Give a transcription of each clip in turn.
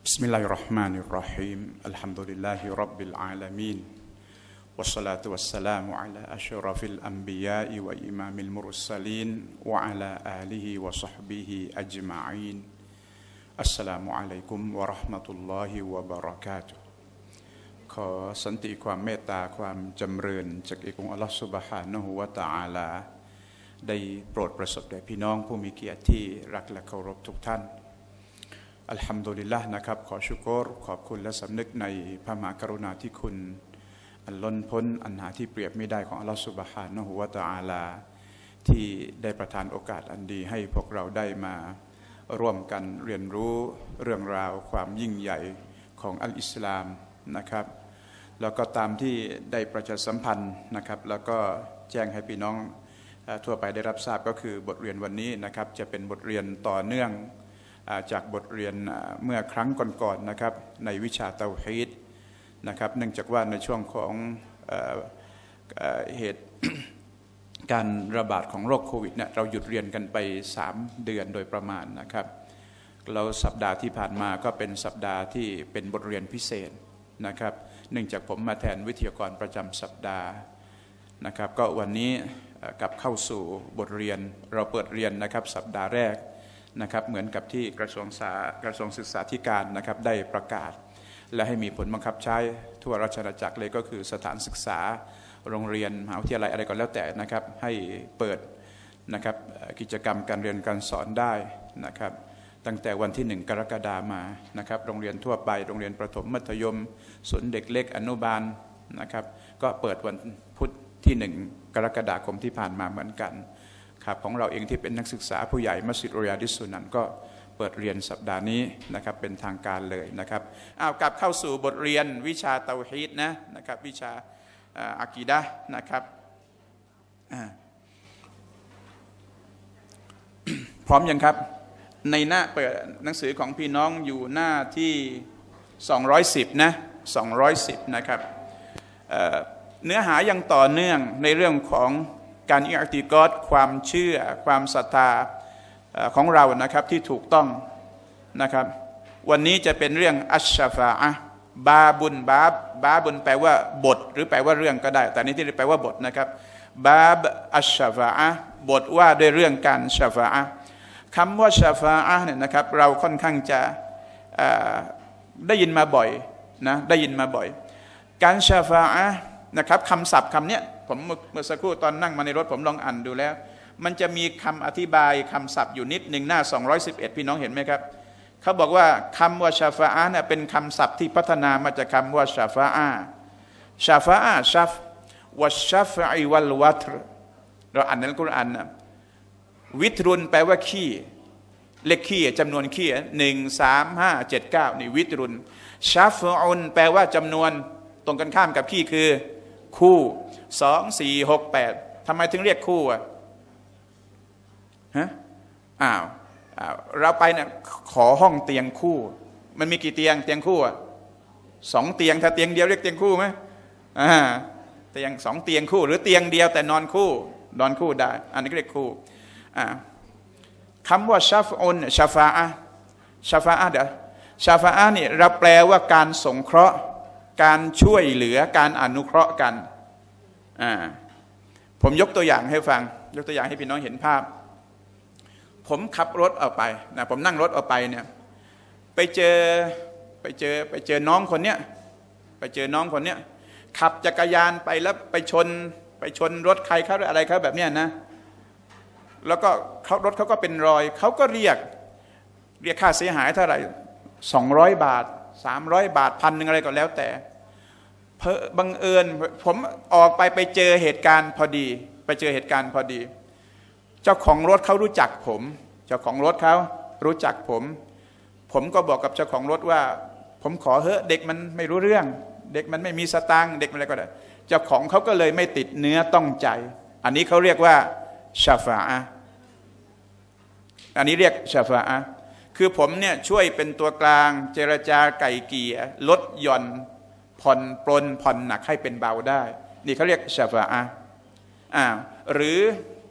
بسم الله الرحمن الرحيم الحمد لله رب العالمين والصلاة والسلام على أشرف الأنبياء وإمام المرسلين وعلى آله وصحبه أجمعين السلام عليكم ورحمة الله وبركاتهขอสันติความเมตตาความจำเริญจากองค์อัลลอฮฺซุบฮานะฮูวะตะอาลาได้โปรดประสบแด่พี่น้องผู้มีเกียรติที่รักและเคารพทุกท่านอัลฮัมดุลิลละห์นะครับขอชุกรขอบคุณและสำนึกในพระมหากรุณาธิคุณอันล้นพ้นอันหาที่เปรียบไม่ได้ของอัลลอฮฺซุบฮานะฮูวะตะอาลาที่ได้ประทานโอกาสอันดีให้พวกเราได้มาร่วมกันเรียนรู้เรื่องราวความยิ่งใหญ่ของอัลอิสลามนะครับแล้วก็ตามที่ได้ประชาสัมพันธ์นะครับแล้วก็แจ้งให้พี่น้องทั่วไปได้รับทราบก็คือบทเรียนวันนี้นะครับจะเป็นบทเรียนต่อเนื่องจากบทเรียนเมื่อครั้งก่อนๆนะครับในวิชาเตาฮีดนะครับเนื่องจากว่าในช่วงของเหตุ การระบาดของโรคโควิดเนี่ยเราหยุดเรียนกันไป3 เดือนโดยประมาณนะครับแล้วสัปดาห์ที่ผ่านมาก็เป็นสัปดาห์ที่เป็นบทเรียนพิเศษนะครับเนื่องจากผมมาแทนวิทยากรประจำสัปดาห์นะครับก็วันนี้กลับเข้าสู่บทเรียนเราเปิดเรียนนะครับสัปดาห์แรกนะครับเหมือนกับที่กระทรวงศึกษาธิการนะครับได้ประกาศและให้มีผลบังคับใช้ทั่วราชอาณาจักรเลยก็คือสถานศึกษาโรงเรียนมหาวิทยาลัยอะไรก็แล้วแต่นะครับให้เปิดนะครับกิจกรรมการเรียนการสอนได้นะครับตั้งแต่วันที่1 กรกฎาคมมานะครับโรงเรียนทั่วไปโรงเรียนประถมมัธยมศูนย์เด็กเล็กอนุบาลนะครับก็เปิดวันพุธที่1 กรกฎาคมที่ผ่านมาเหมือนกันครับของเราเองที่เป็นนักศึกษาผู้ใหญ่มัสยิดริยาดิสุนันก็เปิดเรียนสัปดาห์นี้นะครับเป็นทางการเลยนะครับกลับเข้าสู่บทเรียนวิชาเตาฮีดนะครับวิชาอากีดะห์นะครับพร้อมยังครับในหน้าเปิดหนังสือของพี่น้องอยู่หน้าที่210นะ210นะครับเนื้อหายังต่อเนื่องในเรื่องของการอิอ์ติกอดความเชื่อความศรัทธาของเรานะครับที่ถูกต้องนะครับวันนี้จะเป็นเรื่องอัชชาฟาอะห์บาบุนแปลว่าบทหรือแปลว่าเรื่องก็ได้แต่นี้ที่แปลว่าบทนะครับบาบอัชชาฟาอะห์บทว่าด้วยเรื่องการชาฟาอะห์คำว่าชาฟาอะห์เนี่ยนะครับเราค่อนข้างจะได้ยินมาบ่อยนะได้ยินมาบ่อยการชาฟาอะห์นะครับคำศัพท์คำเนี้ยผมเมื่อสักครู่ตอนนั่งมาในรถผมลองอ่านดูแล้วมันจะมีคำอธิบายคำศัพท์อยู่นิดหนึ่งหน้า211พี่น้องเห็นไหมครับเขาบอกว่าคำว่าชาฟาอะห์เนี่ยเป็นคำศัพท์ที่พัฒนามาจากคำว่าชาฟาอะห์ชัฟวัชชัฟอิวัลวัตรเราอ่านในอัลกุรอานนะวิตรุนแปลว่าขี้เลขขี้จำนวนขี้1 3 5 7 9นี่วิตรุนชัฟอุนแปลว่าจำนวนตรงกันข้ามกับขี้คือคู่2 4 6 8ทำไมถึงเรียกคู่ฮะเราไปเนี่ยขอห้องเตียงคู่มันมีกี่เตียงคู่2 เตียงถ้าเตียงเดียวเรียกเตียงคู่ไหมเตียง2 เตียงคู่หรือเตียงเดียวแต่นอนคู่ได้อันนี้เรียกคู่คำว่าชัฟอุนชาฟาอะห์เดี๋ยวชาฟาอะห์นี่เราแปลว่าการสงเคราะห์การช่วยเหลือการอนุเคราะห์กันผมยกตัวอย่างให้ฟังยกตัวอย่างให้พี่น้องเห็นภาพผมขับรถออกไปนะผมนั่งรถออกไปเนี่ยไปเจอน้องคนเนี้ยขับจักรยานไปแล้วไปชนรถใครเขาอะไรเขาแบบเนี้ยนะแล้วก็รถเขาก็เป็นรอยเขาก็เรียกค่าเสียหายเท่าไหร่200 บาท300 บาท1,000อะไรก็แล้วแต่บังเอิญผมออกไปเจอเหตุการณ์พอดีเจ้าของรถเขารู้จักผมก็บอกกับเจ้าของรถว่าผมขอเด็กมันไม่รู้เรื่องเด็กมันไม่มีสตางค์เด็กอะไรก็ได้เจ้าของเขาก็เลยไม่ติดเนื้อต้องใจอันนี้เขาเรียกว่าชาฟาอะห์อันนี้เรียกชาฟาอะห์คือผมเนี่ยช่วยเป็นตัวกลางเจรจาไก่เกลี่ยลดหย่อนผ่อนปลนผ่อนหนักให้เป็นเบาได้นี่เขาเรียกชาฟาอะห์ห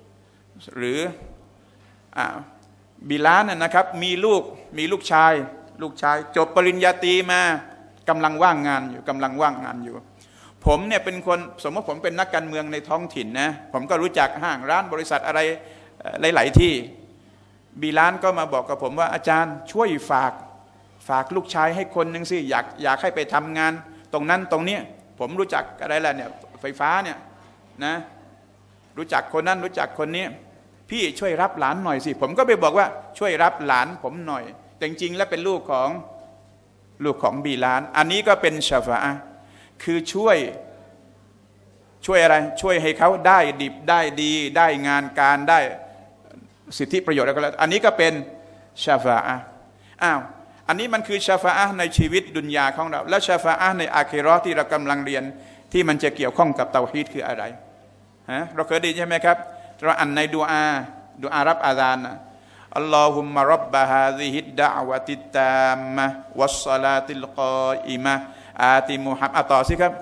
รือบิลาลนะครับมีลูกชายลูกชายจบปริญญาตรีมากำลังว่างงานอยู่ผมเนี่ยเป็นคนสมมติผมเป็นนักการเมืองในท้องถิ่นนะผมก็รู้จักห้างร้านบริษัทอะไรหลายๆที่บิลาลก็มาบอกกับผมว่าอาจารย์ช่วยฝากลูกชายให้คนหนึ่งสิอยากให้ไปทำงานตรงนั้นตรงนี้ผมรู้จักอะไรล่ะเนี่ยไฟฟ้าเนี่ยนะรู้จักคนนั้นรู้จักคนนี้พี่ช่วยรับหลานหน่อยสิผมก็ไปบอกว่าช่วยรับหลานผมหน่อยแต่จริงๆแล้วเป็นลูกของบิลาลอันนี้ก็เป็นชาฟาอะห์คือช่วยอะไรช่วยให้เขาได้ดิบได้ดีได้งานการได้สิทธิประโยชน์อะไรก็แล้วอันนี้ก็เป็นชาฟาอะห์อันนี้มันคือชาฟาอะห์ในชีวิตดุนยาของเราและชาฟาอะห์ในอาคิเราะห์ที่เรากำลังเรียนที่มันจะเกี่ยวข้องกับเตาฮีดคืออะไรเราเคยได้ยินใช่ไหมครับเราอ่านในดุอารับอาซานอัลลอฮุมมะร็อบบะฮาซิฮิดดะอวะติตตามมะวัสศอลาติลกออิมะอาติมุฮัมมัดต่อสิครับ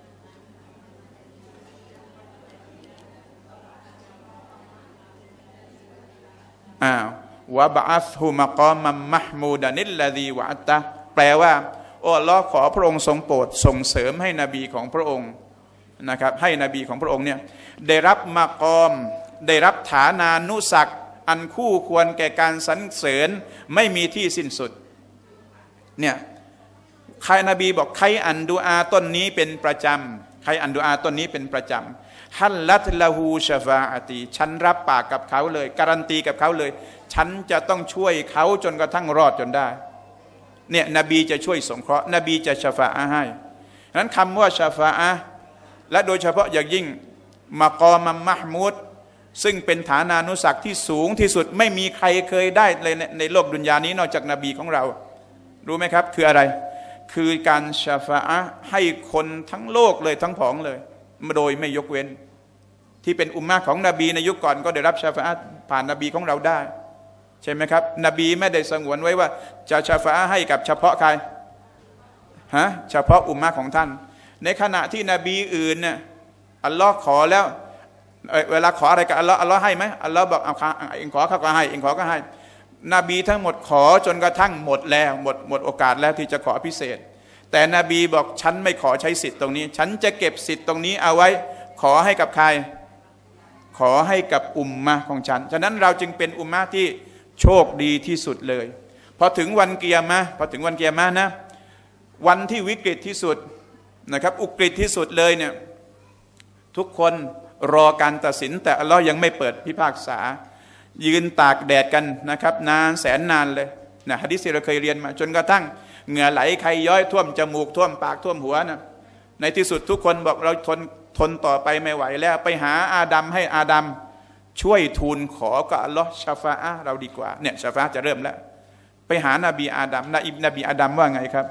วะบะอัสฮุมะกอมัมมะห์มูดานิลลซีวะอัตตะแปลว่าโอ้อัลลอฮ์ขอพระองค์ทรงโปรดส่งเสริมให้นบีของพระองค์นะครับให้นบีของพระองค์เนี่ยได้รับมะกอมได้รับฐานานุศักดิ์อันคู่ควรแก่การสรรเสริญไม่มีที่สิ้นสุดเนี่ยใครนบีบอกใครอ่านดุอาต้นนี้เป็นประจำใครอ่านดุอาต้นนี้เป็นประจำฮัลลัตละฮูชฟาอะตีฉันรับปากกับเขาเลยการันตีกับเขาเลยฉันจะต้องช่วยเขาจนกระทั่งรอดจนได้เนี่ยนบีจะช่วยสงเคราะห์นบีจะชฟาอะห์ให้นั้นคำว่าชฟาอะห์และโดยเฉพาะอย่างยิ่งมะกอมัมมะห์มูดซึ่งเป็นฐานานุศักดิ์ที่สูงที่สุดไม่มีใครเคยได้เลยในโลกดุนยานี้นอกจากนบีของเรารู้ไหมครับคืออะไรคือการชฟาอะห์ให้คนทั้งโลกเลยทั้งผองเลยโดยไม่ยกเว้นที่เป็นอุมมะของนบีในยุคก่อนก็ได้รับชฟาอะห์ผ่านนบีของเราได้ใช่ไหมครับนบีไม่ได้สงวนไว้ว่าจะชฟาอะห์ให้กับเฉพาะใครเฉพาะอุมมะของท่านในขณะที่นบีอื่นเนี่ยอัลลอฮ์ขอแล้วเวลาขออะไรกับอัลลอฮ์ให้ไหมอัลลอฮ์บอกเอาเองขอเขาก็ให้เองขอก็ให้นบีทั้งหมดขอจนกระทั่งหมดแล้วหมดโอกาสแล้วที่จะขอพิเศษแต่นบีบอกฉันไม่ขอใช้สิทธิ์ตรงนี้ฉันจะเก็บสิทธิ์ตรงนี้เอาไว้ขอให้กับใครขอให้กับอุมมะของฉันฉะนั้นเราจึงเป็นอุมมะที่โชคดีที่สุดเลยพอถึงวันกิยามะห์นะวันที่วิกฤตที่สุดนะครับอุกฤษที่สุดเลยเนี่ยทุกคนรอการตัดสินแต่อัลลอฮ์ยังไม่เปิดพิพากษายืนตากแดดกันนะครับนานแสนนานเลยนะหะดีษที่เราเคยเรียนมาจนกระทั่งเหงื่อไหลใครย้อยท่วมจมูกท่วมปากท่วมหัวนะในที่สุดทุกคนบอกเราทนต่อไปไม่ไหวแล้วไปหาอาดัมให้อาดัมช่วยทูลขอกับอัลลอฮ์ชาฟาอะห์เราดีกว่าเนี่ยชาฟาอะห์จะเริ่มแล้วไปหานบีอาดัมนบีอาดัมว่าไงครับ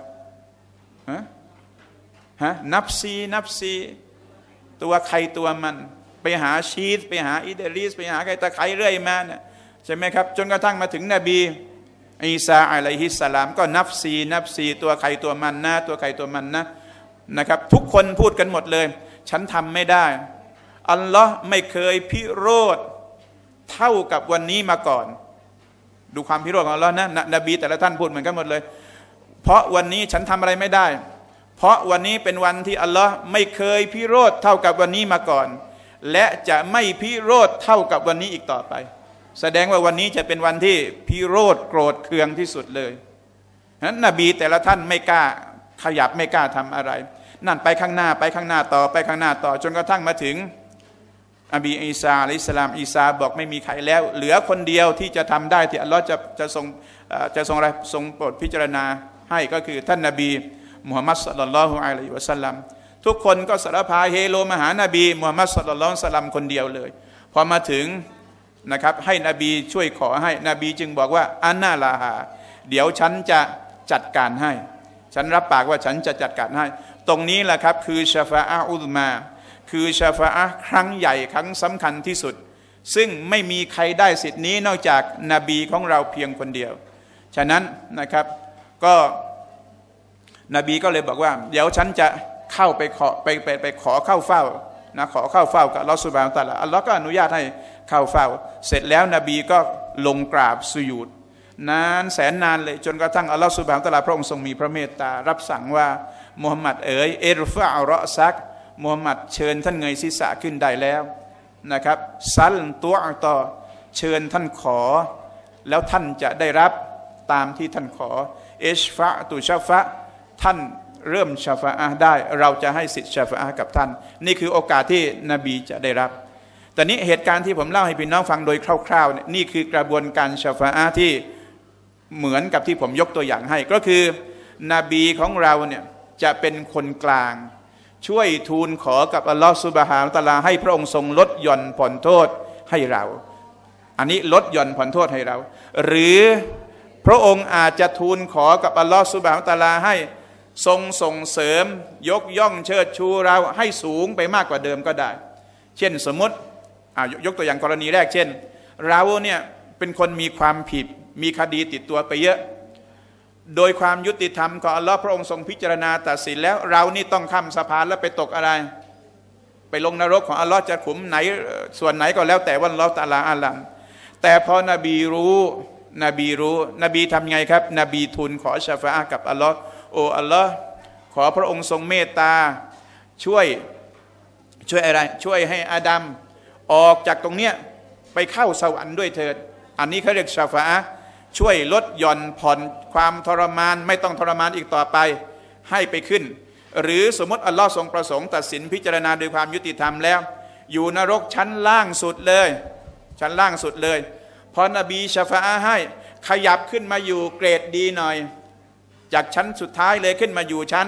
นับซีตัวใครตัวมันไปหาชีสไปหาอิเดริสไปหาใครตะไคร้เรื่อยมาเนี่ยใช่ไหมครับจนกระทั่งมาถึงนบีอีสาอะลัยฮิสสลามก็นับซีตัวใครตัวมันนะตัวใครตัวมันนะครับทุกคนพูดกันหมดเลยฉันทำไม่ได้อัลลอฮ์ไม่เคยพิโรธเท่ากับวันนี้มาก่อนดูความพิโรธของอัลลอฮ์นะนบีแต่ละท่านพูดเหมือนกันหมดเลยเพราะวันนี้ฉันทำอะไรไม่ได้เพราะวันนี้เป็นวันที่อัลลอฮ์ไม่เคยพิโรธเท่ากับวันนี้มาก่อนและจะไม่พิโรธเท่ากับวันนี้อีกต่อไปแสดงว่าวันนี้จะเป็นวันที่พิโรธโกรธเคืองที่สุดเลยนั้นนบีแต่ละท่านไม่กล้าขยับไม่กล้าทำอะไรนั่นไปข้างหน้าต่อไปข้างหน้าต่อจนกระทั่งมาถึงนบีอีสาอะลัยฮิสสลามอีสาบอกไม่มีใครแล้วเหลือคนเดียวที่จะทำได้ที่อัลลอฮ์จะทรงโปรดพิจารณาให้ก็คือท่านนบีมุฮัมมัดศ็อลลัลลอฮุอะลัยฮิวะซัลลัมทุกคนก็สารพาเฮโลมาหานบีมุฮัมมัดศ็อลลัลลอฮุอะลัยฮิวะซัลลัมคนเดียวเลยพอมาถึงนะครับให้นบีช่วยขอให้นบีจึงบอกว่าอันนาลาฮาเดี๋ยวฉันจะจัดการให้ฉันรับปากว่าฉันจะจัดการให้ตรงนี้แหละครับคือชาฟาอะห์อุซมาคือชาฟาอะห์ครั้งใหญ่ครั้งสำคัญที่สุดซึ่งไม่มีใครได้สิทธินี้นอกจากนบีของเราเพียงคนเดียวฉะนั้นนะครับก็นบีก็เลยบอกว่าเดี๋ยวฉันจะเข้าไปขอเข้าเฝ้านะขอเข้าเฝ้ากับอัลลอฮฺซุบฮานะฮูวะตะอาลาอัลลอฮฺก็อนุญาตให้เข้าเฝ้าเสร็จแล้วนบีก็ลงกราบสุญูดนานแสนนานเลยจนกระทั่งอัลลอฮฺซุบฮานะฮูวะตะอาลาพระองค์ทรงมีพระเมตตารับสั่งว่ามุฮัมมัดเอ๋ยอิรฟะอัรอซักมุฮัมมัดเชิญท่านเงยศีรษะขึ้นได้แล้วนะครับซัลตัวต่อเชิญท่านขอแล้วท่านจะได้รับตามที่ท่านขออิชฟะตุชฟะท่านเริ่มชาฟะอะห์ได้เราจะให้สิทธิชาฟะอะห์กับท่านนี่คือโอกาสที่นบีจะได้รับแต่นี้เหตุการณ์ที่ผมเล่าให้พี่น้องฟังโดยคร่าวๆนี่คือกระบวนการชาฟะอะห์ที่เหมือนกับที่ผมยกตัวอย่างให้ก็คือนบีของเราเนี่ยจะเป็นคนกลางช่วยทูลขอกับอัลลอฮฺซุบฮานะฮูวะตะอาลาให้พระองค์ทรงลดหย่อนผ่อนโทษให้เราอันนี้ลดหย่อนผ่อนโทษให้เราหรือพระองค์อาจจะทูลขอกับอัลลอฮฺซุบฮานะฮูวะตะอาลาให้ทรงส่งเสริมยกย่องเชิดชูเราให้สูงไปมากกว่าเดิมก็ได้เช่นสมมติยกตัวอย่างกรณีแรกเช่นเราเนี่ยเป็นคนมีความผิดมีคดีติดตัวไปเยอะโดยความยุติธรรมของอัลลอฮ์พระองค์ทรงพิจารณาตัดสินแล้วเรานี่ต้องข้ามสะพานแล้วไปตกอะไรไปลงนรกของอัลลอฮ์จะขุมไหนส่วนไหนก็แล้วแต่ว่าอัลลอฮ์ตะอาลาอาลัมแต่พอนบีรู้นบีทำไงครับนบีทูลขอชาฟะอะห์กับอัลลอฮ์โอ้อัลลอฮ์ขอพระองค์ทรงเมตตาช่วยอะไรช่วยให้อาดัมออกจากตรงเนี้ยไปเข้าสวรรค์ด้วยเถิดอันนี้เขาเรียกชาฟะอะห์ช่วยลดหย่อนผ่อนความทรมานไม่ต้องทรมานอีกต่อไปให้ไปขึ้นหรือสมมติอัลลอฮ์ทรงประสงค์ตัดสินพิจารณาโดยความยุติธรรมแล้วอยู่นรกชั้นล่างสุดเลยพอนบีชาฟะอะห์ให้ขยับขึ้นมาอยู่เกรดดีหน่อยจากชั้นสุดท้ายเลยขึ้นมาอยู่ชั้น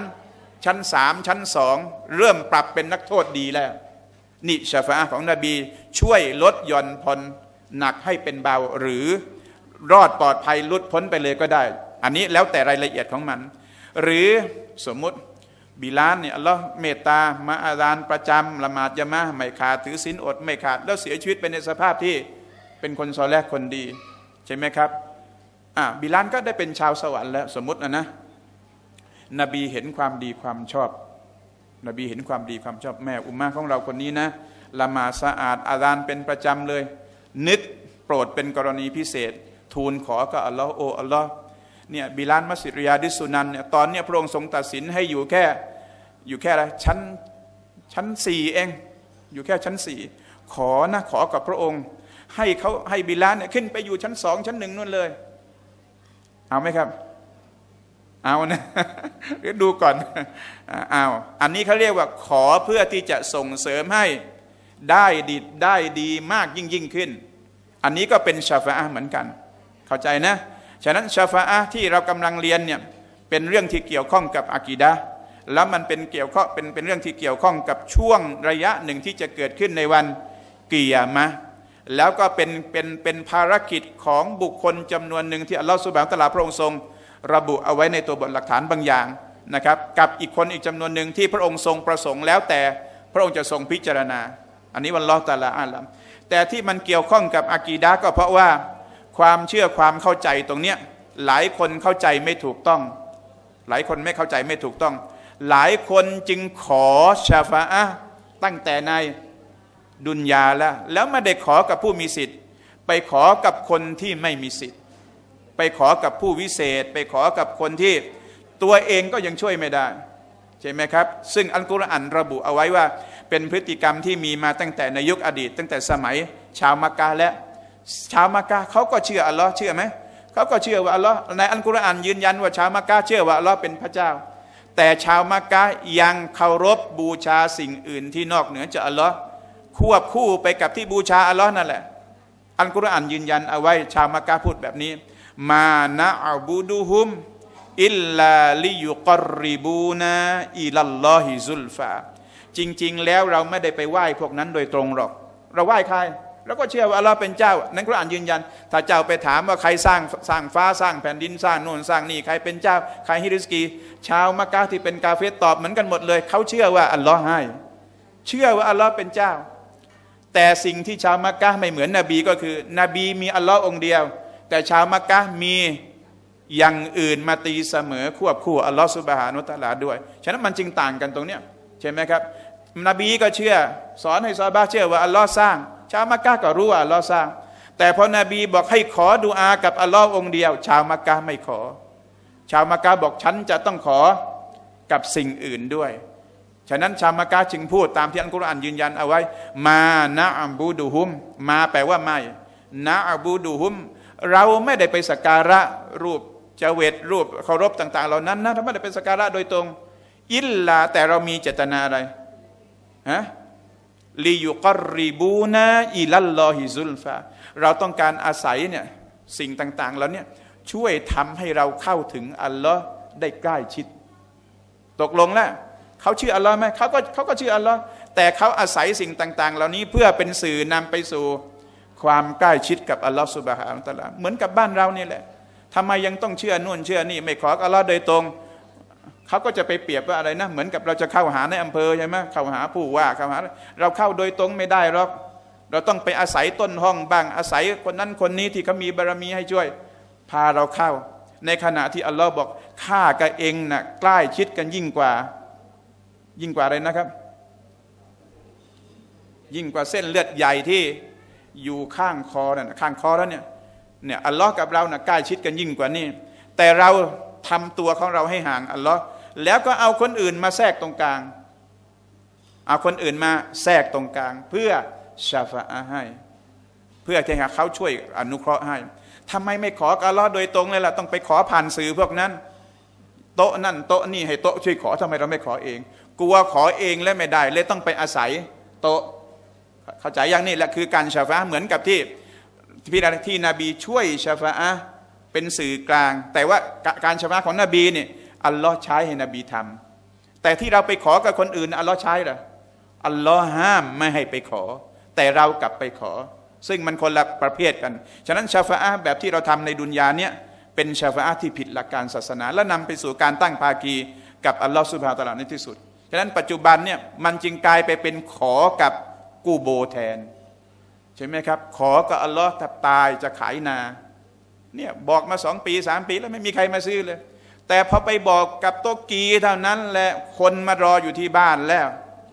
3ชั้น2เริ่มปรับเป็นนักโทษดีแล้วนี่ชาฟะอะห์ของนบีช่วยลดหย่อนผ่อนหนักให้เป็นเบาหรือรอดปลอดภัยลุดพ้นไปเลยก็ได้อันนี้แล้วแต่รายละเอียดของมันหรือสมมุติบิลาลเนี่ยอัลลอฮ์เมตตามาอาซานประจำละหมาดญะมาอะห์ไม่ขาดถือศีลอดไม่ขาดแล้วเสียชีวิตไปในสภาพที่เป็นคนซอเลห์คนดีใช่ไหมครับบิลาลก็ได้เป็นชาวสวรรค์แล้วสมมุตินะนบีเห็นความดีความชอบนบีเห็นความดีความชอบแม่อุมมะของเราคนนี้นะละหมาดสะอาดอาซานเป็นประจำเลยนึกโปรดเป็นกรณีพิเศษทูลขอกับอัลลอฮ์โอ้อัลลอฮ์เนี่ยบิลาลมัสยิดริยาดิสุนันเนี่ยตอนเนี้ยพระองค์ทรงตัดสินให้อยู่แค่อะไรชั้น4เองอยู่แค่ชั้น4ขอกับพระองค์ให้บิลาลเนี่ยขึ้นไปอยู่ชั้น2ชั้น1นู่นเลยเอาไหมครับเอานะเดี๋ยวดูก่อนเอาอันนี้เขาเรียกว่าขอเพื่อที่จะส่งเสริมให้ได้ดีมากยิ่งขึ้นอันนี้ก็เป็นชาฟะอะห์เหมือนกันเข้าใจนะฉะนั้นชาฟะอะห์ที่เรากำลังเรียนเนี่ยเป็นเรื่องที่เกี่ยวข้องกับอะกีดะห์แล้วมันเป็นเรื่องที่เกี่ยวข้องกับช่วงระยะหนึ่งที่จะเกิดขึ้นในวันกิยามะห์แล้วก็เป็นภารกิจของบุคคลจำนวนหนึ่งที่อัลลอฮฺซุบฮานะฮูวะตะอาลาพระองค์ทรงระบุเอาไว้ในตัวบทหลักฐานบางอย่างนะครับกับอีกคนอีกจำนวนหนึ่งที่พระองค์ทรงประสงค์แล้วแต่พระองค์จะทรงพิจารณาอันนี้วัลลอฮฺตะอาลาอาลัมแต่ที่มันเกี่ยวข้องกับอะกีดะห์ก็เพราะว่าความเชื่อความเข้าใจตรงเนี้ยหลายคนเข้าใจไม่ถูกต้องหลายคนไม่เข้าใจไม่ถูกต้องหลายคนจึงขอชาฟะอะห์ตั้งแต่ในดุนยาแล้วไม่ได้ขอกับผู้มีสิทธิ์ไปขอกับคนที่ไม่มีสิทธิ์ไปขอกับผู้วิเศษไปขอกับคนที่ตัวเองก็ยังช่วยไม่ได้ใช่ไหมครับซึ่งอัลกุรอานระบุเอาไว้ว่าเป็นพฤติกรรมที่มีมาตั้งแต่ในยุคอดีตตั้งแต่สมัยชาวมักกะฮ์และชาวมักกะฮ์เขาก็เชื่ออัลลอฮ์เชื่อไหมเขาก็เชื่อว่าอัลลอฮ์ในอัลกุรอานยืนยันว่าชาวมักกะฮ์เชื่อว่าอัลลอฮ์เป็นพระเจ้าแต่ชาวมักกะฮ์ยังเคารพบูชาสิ่งอื่นที่นอกเหนือจากอัลลอฮ์ควบคู่ไปกับที่บูชาอัลลอฮ์นั่นแหละอัลกุรอานยืนยันเอาไว้ชาวมักกะฮ์พูดแบบนี้มานะอบูดุฮุมอิลลาลิยุกรริบูนาอิลัลลอฮิซุลฟาจริงๆแล้วเราไม่ได้ไปไหว้พวกนั้นโดยตรงหรอกเราไหว้ใครเราก็เชื่อว่าอัลลอฮ์เป็นเจ้านั้นกุรอานยืนยันถ้าเจ้าไปถามว่าใครสร้างฟ้าสร้างแผ่นดินสร้างโน่นสร้างนี่ใครเป็นเจ้าใครให้ริสกีชาวมักกะฮ์ที่เป็นกาเฟรตอบเหมือนกันหมดเลยเขาเชื่อว่าอัลลอฮ์ให้เชื่อว่าอัลลอฮ์เป็นเจ้าแต่สิ่งที่ชาวมักกะฮ์ไม่เหมือนนบีก็คือนบีมีอัลลอฮ์องค์เดียวแต่ชาวมักกะฮ์มีอย่างอื่นมาตีเสมอควบคู่อัลลอฮ์ซุบฮานะฮูวะตะอาลาด้วยฉะนั้นมันจึงต่างกันตรงเนี้ยใช่ไหมครับนบีก็เชื่อสอนให้ซอฮาบะห์เชื่อว่าอัลลอฮ์สร้างชาวมักกะฮ์ก็รู้ว่าอัลลอฮ์สร้างแต่พอนบีบอกให้ขอดุอากับอัลลอฮ์องเดียวชาวมักกะฮ์ไม่ขอชาวมักกะฮ์บอกฉันจะต้องขอกับสิ่งอื่นด้วยฉะนั้นชาวมักกะฮ์จึงพูดตามที่อัลกุรอานยืนยันเอาไว้มานะอับูดุฮุมมาแปลว่าไม่นะอับูดุฮุมเราไม่ได้ไปสักการะรูปเจเวตรูปเคารพต่างๆเหล่านั้นนะเราไม่ได้ไปสักการะโดยตรงอิลลาแต่เรามีเจตนาอะไรฮะลิยุกริบูนาอิลัลลอฮิซุลฟาเราต้องการอาศัยเนี่ยสิ่งต่างๆแล้วเนี่ยช่วยทำให้เราเข้าถึงอัลลอฮ์ได้ใกล้ชิดตกลงแล้วเขาเชื่ออัลลอฮ์ไหมเขาก็เชื่ออัลลอฮ์แต่เขาอาศัยสิ่งต่างๆเหล่านี้เพื่อเป็นสื่อนำไปสู่ความใกล้ชิดกับอัลลอฮ์ซุบฮานะฮูวะตะอาลาเหมือนกับบ้านเรานี่แหละทำไมยังต้องเชื่อนู่นเชื่อนี่ไม่ขออัลลอฮ์โดยตรงเขาก็จะไปเปรียบว่าอะไรนะเหมือนกับเราจะเข้าหาในอำเภอใช่ไหมเข้าหาผู้ว่าเข้าหาเราเข้าโดยตรงไม่ได้หรอกเราต้องไปอาศัยต้นห้องบ้างอาศัยคนนั้นคนนี้ที่เขามีบารมีให้ช่วยพาเราเข้าในขณะที่อัลลอฮ์บอกข้ากับเองน่ะใกล้ชิดกันยิ่งกว่าอะไรนะครับยิ่งกว่าเส้นเลือดใหญ่ที่อยู่ข้างคอนั่นข้างคอแล้วเนี่ยอัลลอฮ์กับเราน่ะใกล้ชิดกันยิ่งกว่านี้แต่เราทำตัวของเราให้ห่างอัลลอฮ์แล้วก็เอาคนอื่นมาแทรกตรงกลางเอาคนอื่นมาแทรกตรงกลางเพื่อชาฟะอะให้เพื่อที่เขาช่วยอนุเคราะห์ให้ทำไมไม่ขออัลลอฮ์โดยตรงเลยล่ะต้องไปขอผ่านสื่อพวกนั้นโต๊ะนั่นโต๊ะนี่ให้โต๊ะช่วยขอทำไมเราไม่ขอเองกลัวขอเองและไม่ได้เลยต้องไปอาศัยโต๊ะเข้าใจอย่างนี้แหละคือการชาฟะเหมือนกับที่นบีช่วยชาฟะเป็นสื่อกลางแต่ว่าการชาฟะของนบีเนี่ยอัลลอฮ์ใช้ให้นบีทำแต่ที่เราไปขอกับคนอื่นอัลลอฮ์ใช้หรออัลลอฮ์ห้ามไม่ให้ไปขอแต่เรากลับไปขอซึ่งมันคนละประเภทกันฉะนั้นชาฟะแบบที่เราทำในดุนยาเนี่ยเป็นชาฟะที่ผิดหลักการศาสนาและนำไปสู่การตั้งภาคีกับอัลลอฮ์ซุบฮานะฮูวะตะอาลาในที่สุดฉะนั้นปัจจุบันเนี่ยมันจึงกลายไปเป็นขอกับกูโบแทนใช่ไหมครับขอกับอัลลอฮ์ถ้าตายจะขายนาเนี่ยบอกมา2 ปี 3 ปีแล้วไม่มีใครมาซื้อเลยแต่พอไปบอกกับโตกีเท่านั้นแหละคนมารออยู่ที่บ้านแล้ว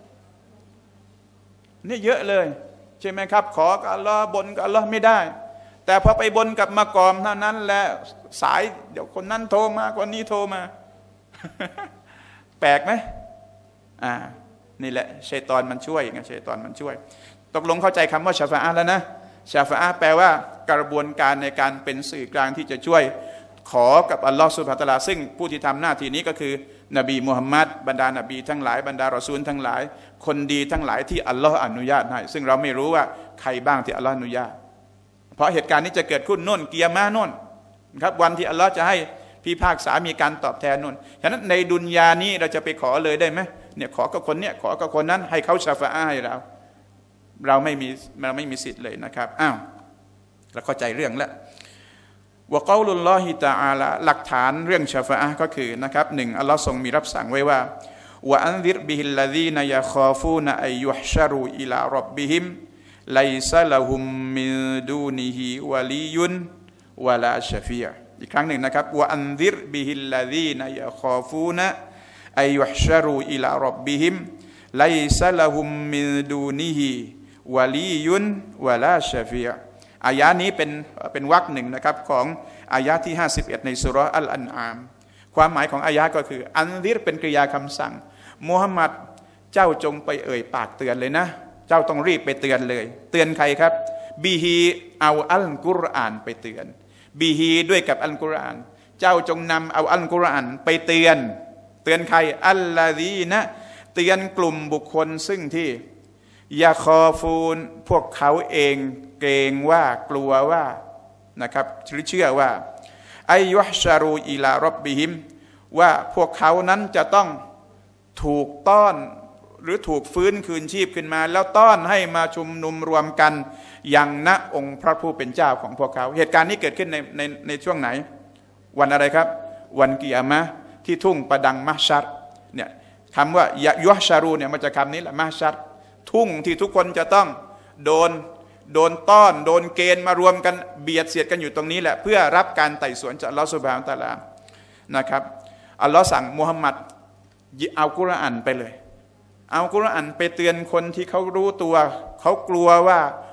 นี่เยอะเลยใช่ไหมครับขอกับอัลลอฮ์บนกับอัลลอฮ์ไม่ได้แต่พอไปบนกับมากอมเท่านั้นแหละสายเดี๋ยวคนนั้นโทรมาคนนี้โทรมา แปลกไหมนี่แหละชัยฏอนมันช่วยไงชัยฏอนมันช่วยตกลงเข้าใจคำว่าชาฟะอะห์แล้วนะชาฟะอะห์แปลว่ากระบวนการในการเป็นสื่อกลางที่จะช่วยขอกับอัลลอฮฺซุบฮานะฮูวะตะอาลาซึ่งผู้ที่ทำหน้าที่นี้ก็คือนบีมุฮัมมัดบรรดานบีทั้งหลายบรรดารอซูลทั้งหลายคนดีทั้งหลายที่อัลลอฮฺอนุญาตให้ซึ่งเราไม่รู้ว่าใครบ้างที่อัลลอฮฺอนุญาตเพราะเหตุการณ์นี้จะเกิดขึ้นโน่นเกียร์มาโน่นครับวันที่อัลลอฮฺจะให้พิพากษามีการตอบแทนโน่นฉะนั้นในดุนยานี้เราจะไปขอเลยได้ไหมเนี่ยขอกับคนเนี่ยขอกับคนนั้นให้เขาชาฟะอะห์ให้เราไม่มีสิทธิ์เลยนะครับเราเข้าใจเรื่องแล้ววะกอลุลลอฮิตะอาลาหลักฐานเรื่องชาฟะอะห์ก็คือนะครับ1อัลลอฮ์ทรงมีรับสั่งไว้ว่าวะอันซิรบิฮิลลซีนยะคอฟูนอัยยุฮชะรูอิลาร็อบบิฮิมไลซะละฮุมมินดูนิฮิวะลียุนวะลาชะฟีอ์อีกครั้งหนึ่งนะครับวะอันซิรบิฮิลลซีนยะคอฟูนอัยยุฮชะรูอิลาร็อบบิฮิมไลซะละฮุมมินดูนิฮิวะลียุนวะลาชะฟีอ์อายะนี้เป็นวรรคหนึ่งนะครับของอายะที่51ในสุเราะห์อัลอันอามความหมายของอายะก็คืออันซิรเป็นกริยาคำสั่งมุฮัมมัดเจ้าจงไปเอ่ยปากเตือนเลยนะเจ้าต้องรีบไปเตือนเลยเตือนใครครับบีฮีเอาอัลกุรอานไปเตือนบีฮีด้วยกับอัลกุรอานเจ้าจงนำเอาอัลกุรอานไปเตือนใครอัลลาดีนะเตือนกลุ่มบุคคลซึ่งที่ยาคอฟูนพวกเขาเองเกรงว่ากลัวว่านะครับเชื่อว่าอายุฮชารูอิลารอบบิฮิมว่าพวกเขานั้นจะต้องถูกต้อนหรือถูกฟื้นคืนชีพขึ้นมาแล้วต้อนให้มาชุมนุมรวมกันยังณองค์พระผู้เป็นเจ้าของพวกเขาเหตุการณ์นี้เกิดขึ้นในช่วงไหนวันอะไรครับวันกิยามะห์ที่ทุ่งประดังมัชชัรเนี่ยคำว่ายะยุฮชารูเนี่ยมาจากคำนี้แหละมัชชัรทุ่งที่ทุกคนจะต้องโดนต้อนโดนเกณฑ์มารวมกันเบียดเสียดกันอยู่ตรงนี้แหละเพื่อรับการไต่สวนจากอัลลอฮฺซุบฮานะฮูวะตะอาลานะครับอัลลอฮฺสั่งมุฮัมมัดเอากุรอานไปเลยเอากุรอานไปเตือนคนที่เขารู้ตัวเขากลัวว่า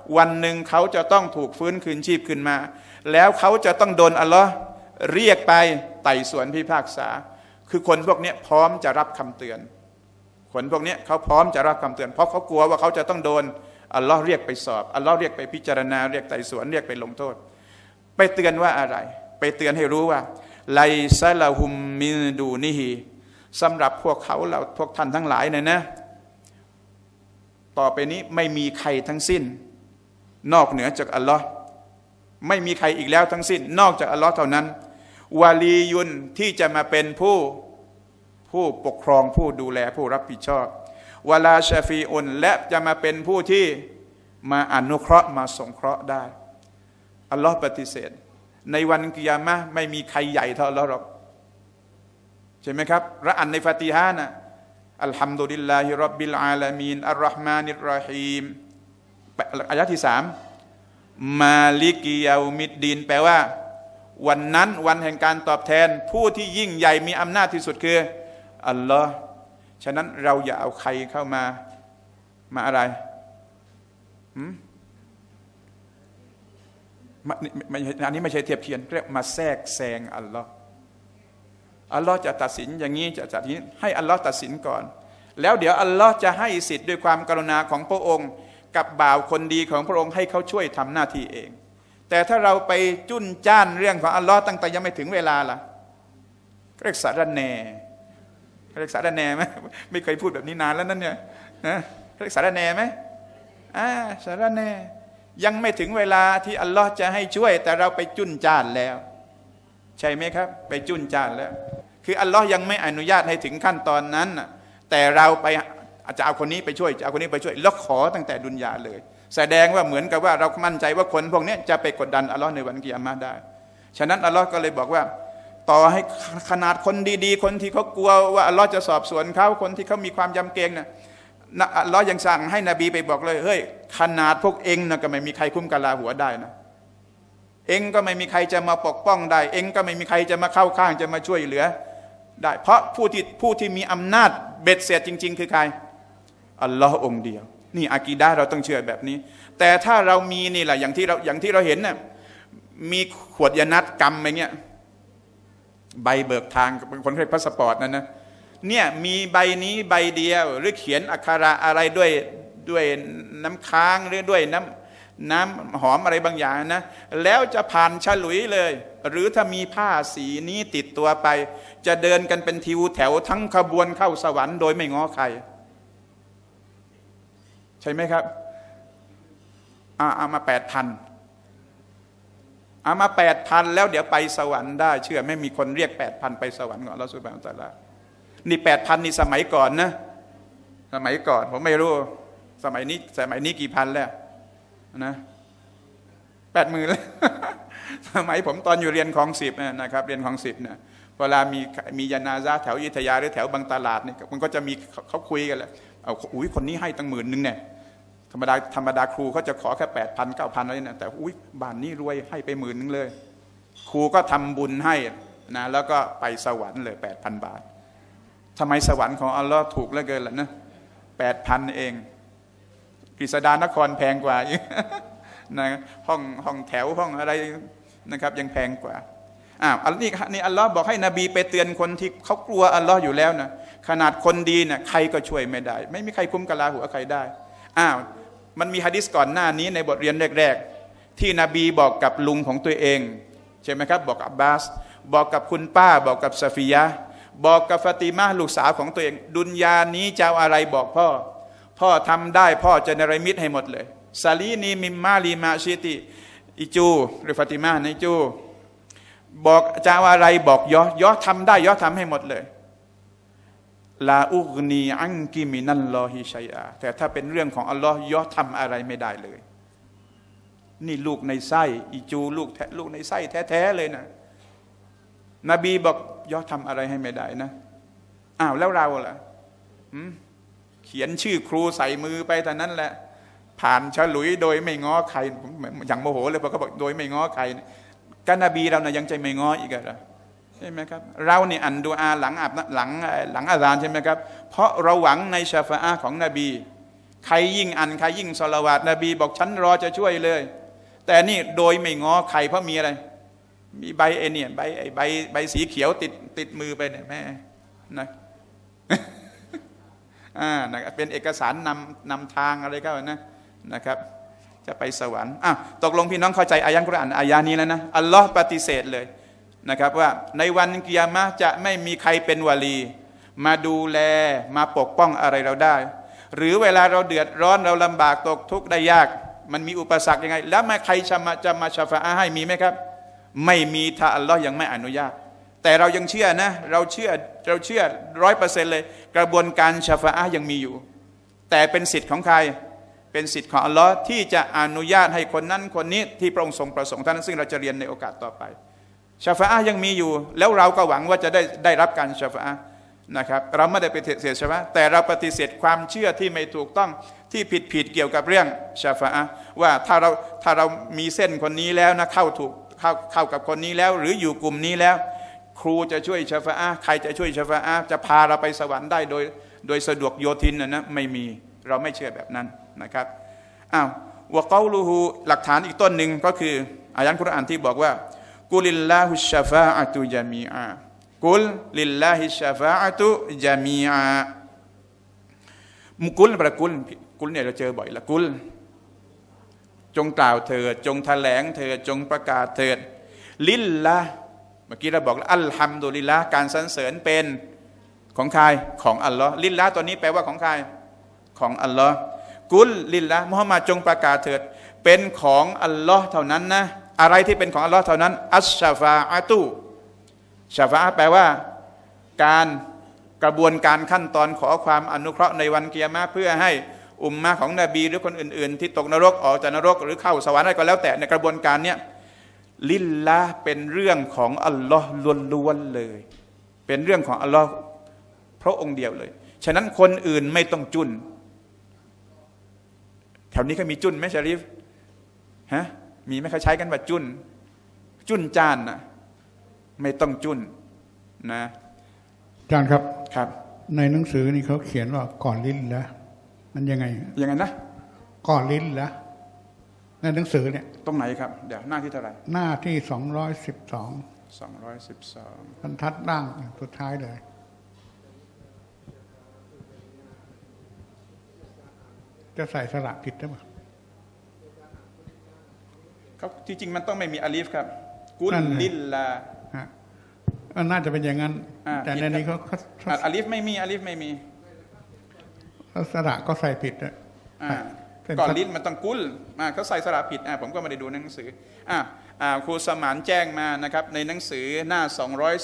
วันหนึ่งเขาจะต้องถูกฟื้นคืนชีพขึ้นมาแล้วเขาจะต้องโดนอัลลอฮ์เรียกไปไต่สวนพิพากษาคือคนพวกนี้พร้อมจะรับคำเตือนคนพวกนี้เขาพร้อมจะรับคำเตือนเพราะเขากลัวว่าเขาจะต้องโดนอัลลอฮ์เรียกไปสอบอัลลอฮ์เรียกไปพิจารณาเรียกไต่สวนเรียกไปลงโทษไปเตือนว่าอะไรไปเตือนให้รู้ว่าไลซะละฮุมมินดูนิฮีสำหรับพวกเขาเราพวกท่านทั้งหลายเนี่ยนะต่อไปนี้ไม่มีใครทั้งสิ้นนอกเหนือจากอัลลอฮ์ไม่มีใครอีกแล้วทั้งสิ้นนอกจากอัลลอฮ์เท่านั้นวาลียุนที่จะมาเป็นผู้ปกครองผู้ดูแลผู้รับผิดชอบวาลาชาฟีอุนและจะมาเป็นผู้ที่มาอนุเคราะห์มาสงเคราะห์ได้อัลลอฮ์ปฏิเสธในวันกิยามะห์ไม่มีใครใหญ่เท่าอัลลอฮ์หรอกใช่ไหมครับเราอ่านในฟาติฮะห์นะอัลฮัมดุลิลลาฮิร็อบบิลอาลามีนอัรเราะห์มานิรเราะฮีมอายะห์ที่3มาลิกิยาอุมิดดีนแปลว่าวันนั้นวันแห่งการตอบแทนผู้ที่ยิ่งใหญ่มีอำนาจที่สุดคืออัลลอฮ์ฉะนั้นเราอย่าเอาใครเข้ามาอะไรอันนี้ไม่ใช่เทียบเทียนเรียกมาแทรกแซงอัลลอฮ์อัลลอฮ์จะตัดสินอย่างนี้จะตัดสินให้อัลลอฮ์ตัดสินก่อนแล้วเดี๋ยวอัลลอฮ์จะให้สิทธิ์ด้วยความกรุณาของพระองค์กับบ่าวคนดีของพระองค์ให้เขาช่วยทำหน้าที่เองแต่ถ้าเราไปจุนจ้านเรื่องของอัลลอฮ์ตั้งแต่ยังไม่ถึงเวลาล่ะเรียกสารแหน่เรียกสารแหน่ไหมไม่เคยพูดแบบนี้นานแล้วนั่นเนี่ยนะเรียกสารแหน่ไหมสารแหน่ยังไม่ถึงเวลาที่อัลลอฮ์จะให้ช่วยแต่เราไปจุนจ้านแล้วใช่ไหมครับไปจุนจ้านแล้วคืออัลลอฮ์ยังไม่อนุญาตให้ถึงขั้นตอนนั้นแต่เราไปจะเอาคนนี้ไปช่วยจะเอาคนนี้ไปช่วยแล้วขอตั้งแต่ดุนยาเลยแสดงว่าเหมือนกับว่าเรามั่นใจว่าคนพวกนี้จะไปกดดันอัลลอฮ์ในวันกิยามะห์ได้ฉะนั้นอัลลอฮ์ก็เลยบอกว่าต่อให้ขนาดคนดีๆคนที่เขากลัวว่าอัลลอฮ์จะสอบสวนเขาคนที่เขามีความยำเกรงนะอัลลอฮ์ยังสั่งให้นบีไปบอกเลยเฮ้ยขนาดพวกเองนะก็ไม่มีใครคุ้มกะลาหัวได้นะเองก็ไม่มีใครจะมาปกป้องได้เองก็ไม่มีใครจะมาเข้าข้างจะมาช่วยเหลือได้เพราะผู้ที่มีอำนาจเบ็ดเสร็จจริงๆคือใครอัลลอฮ์องค์เดียวนี่อากีดะห์เราต้องเชื่อแบบนี้แต่ถ้าเรามีนี่แหละอย่างที่เราเห็นน่ะมีขวดยานัดกำอะไรเงี้ยใบเบิกทางคนเรียกพาสปอร์ตนั่นนะเนี่ยมีใบนี้ใบเดียวหรือเขียนอักขระอะไรด้วยน้ำค้างหรือด้วยน้ำหอมอะไรบางอย่างนะแล้วจะผ่านฉลุยเลยหรือถ้ามีผ้าสีนี้ติดตัวไปจะเดินกันเป็นทิวแถวทั้งขบวนเข้าสวรรค์โดยไม่ง้อใครใช่ไหมครับเอามา8,000เอามา8,000แล้วเดี๋ยวไปสวรรค์ได้เชื่อไม่มีคนเรียก8,000ไปสวรรค์ก่อนเราสุบฮานะฮูวะตะอาลานี่8,000นี่สมัยก่อนนะสมัยก่อนผมไม่รู้สมัยนี้กี่พันแล้วนะ80,000แล้วสมัยผมตอนอยู่เรียนของ10นะครับเรียนของ10เนี่ยเวลามียานาซะห์แถวอยุธยาหรือแถวบางตลาดนี่มันก็จะมีเขาคุยกันแหละเอาอุ้ยคนนี้ให้ตั้ง10,000เนี่ยธรรมดาครูเขาจะขอแค่8,000 9,000อะไรนะแต่อุ้ยบ้านนี้รวยให้ไป10,000เลยครูก็ทำบุญให้นะแล้วก็ไปสวรรค์เลย 8,000 บาททำไมสวรรค์ของอัลลอฮ์ถูกเหลือเกินล่ะนะ 8,000 เองกฤษดานครแพงกว่านะห้องแถวห้องอะไรนะครับยังแพงกว่านี่อัลลอฮ์บอกให้นบีไปเตือนคนที่เขากลัวอัลลอฮ์อยู่แล้วนะขนาดคนดีเนี่ยใครก็ช่วยไม่ได้ไม่มีใครคุ้มกะลาหัวใครได้มันมีหะดีษก่อนหน้านี้ในบทเรียนแรกๆที่นบีบอกกับลุงของตัวเองใช่ไหมครับบอกกับบาสบอกกับคุณป้าบอกกับซาฟิยะบอกกับฟาติมาลูกสาวของตัวเองดุนยานี้จะเอาอะไรบอกพ่อทำได้พ่อจะเนรมิตให้หมดเลยซาลีนีมิมมาลีมาชิติอิจูหรือฟาติมาในจูบอกจะเอาอะไรบอกย่อทำได้ย่อทำให้หมดเลยลาอุกนีอังกิมินัลลอฮิชัยอาแต่ถ้าเป็นเรื่องของอัลลอฮ์ย่อทำอะไรไม่ได้เลยนี่ลูกในไส้อิจูลูกในไส้แท้ๆเลยนะนบีบอกย่อทำอะไรให้ไม่ได้นะแล้วเราล่ะเขียนชื่อครูใส่มือไปแต่นั้นแหละผ่านฉลุยโดยไม่ง้อใครอย่างโมโหเลยเพราะเขาบอกโดยไม่ง้อใครกันนบีเรานะยังใจไม่ง้ออีกเหรอใช่ไหมครับเราเนี่ยอ่านดุอาหลังอาซานใช่ไหมครับเพราะเราหวังในชาฟาอะห์ของนบีใครยิ่งอ่านใครยิ่งศอลาวาตนบีบอกฉันรอจะช่วยเลยแต่นี่โดยไม่ง้อใครเพราะมีอะไรมีใบเนี่ยใบสีเขียวติดมือไปเนี่ยแม่นะนะครับเป็นเอกสารนำทางอะไรก็นะครับจะไปสวรรค์ตกลงพี่น้องเข้าใจอายะห์กุรอานอายะห์นี้แล้วนะอัลลอฮ์ปฏิเสธเลยนะครับว่าในวันกิยามะห์จะไม่มีใครเป็นวะลีมาดูแลมาปกป้องอะไรเราได้หรือเวลาเราเดือดร้อนเราลำบากตกทุกข์ได้ยากมันมีอุปสรรคยังไงแล้วใครจะมาชะฟาอะห์ให้มีไหมครับไม่มีถ้าอัลลอฮ์ยังไม่อนุญาตแต่เรายังเชื่อนะเราเชื่อ100%เลยกระบวนการชะฟาอะห์ยังมีอยู่แต่เป็นสิทธิ์ของใครเป็นสิทธิ์ของอัลลอฮ์ที่จะอนุญาตให้คนนั้นคนนี้ที่พระองค์ทรงประสงค์ท่านซึ่งเราจะเรียนในโอกาสต่อไปชะฟาอะห์ยังมีอยู่แล้วเราก็หวังว่าจะได้รับการชะฟาอะห์นะครับเราไม่ได้ปฏิเสธชะฟาอะห์แต่เราปฏิเสธความเชื่อที่ไม่ถูกต้องที่ผิดเกี่ยวกับเรื่องชะฟาอะห์ว่าถ้าเรามีเส้นคนนี้แล้วนะเข้ากับคนนี้แล้วหรืออยู่กลุ่มนี้แล้วครูจะช่วยชะฟาอะห์ใครจะช่วยชะฟาอะห์จะพาเราไปสวรรค์ได้โดยสะดวกโยทินนะไม่มีเราไม่เชื่อแบบนั้นนะครับวะกอลูฮูหลักฐานอีกต้นหนึ่งก็คืออายะห์กุรอานที่บอกว่ากุลิลลาฮุชชะฟาอะตุญะมีอากุลลิลลาฮิชชะฟาอะตุญะมีอามุกุลประกุลเนี่ยเราเจอบ่อยละกุลจงกล่าวเถิดจงแถลงเถิดจงประกาศเถิดลิลละเมื่อกี้เราบอกแล้วอัลฮัมดุลิลละการสรรเสริญเป็นของใครของอัลลอฮ์ลิลละตัวนี้แปลว่าของใครของอัลลอฮ์กุลลิลละมุฮัมมัดจงประกาศเถิดเป็นของอัลลอฮ์เท่านั้นนะอะไรที่เป็นของอัลลอฮ์เท่านั้นอัชชะฟาอะตุชะฟาอะห์แปลว่าการกระบวนการขั้นตอนขอความอนุเคราะห์ในวันกิยามะห์เพื่อให้อุมมะห์ของนบีหรือคนอื่นๆที่ตกนรกออกจากนรกหรือเข้าสวรรค์อะไรก็แล้วแต่ในกระบวนการเนี้ยลิลละเป็นเรื่องของอัลลอฮ์ล้วนๆเลยเป็นเรื่องของอัลลอฮ์พระองค์เดียวเลยฉะนั้นคนอื่นไม่ต้องจุนแถวนี้เขามีจุนไหมชาริฟฮะมีไหมเขาใช้กันว่าจุนจานนะไม่ต้องจุนนะอาจารย์ครับครับในหนังสือนี่เขาเขียนว่าก่อนลิ้นแล้วมันยังไงนะก่อนลิ้นแล้วในหนังสือเนี่ยตรงไหนครับเดี๋ยวหน้าที่เท่าไหร่หน้าที่ 212 บรรทัดล่างสุดท้ายเลยจะใส่สระผิดหรือเปล่าเขาที่จริงมันต้องไม่มีอาลีฟครับกุลลิลลาน่าจะเป็นอย่างนั้นแต่ในนี้เขาอาลีฟไม่มีสระก็ใส่ผิดก่อนลิ้นมันต้องกุลเขาใส่สระผิดผมก็ไม่ได้ดูหนังสือครูสมานแจ้งมานะครับในหนังสือหน้า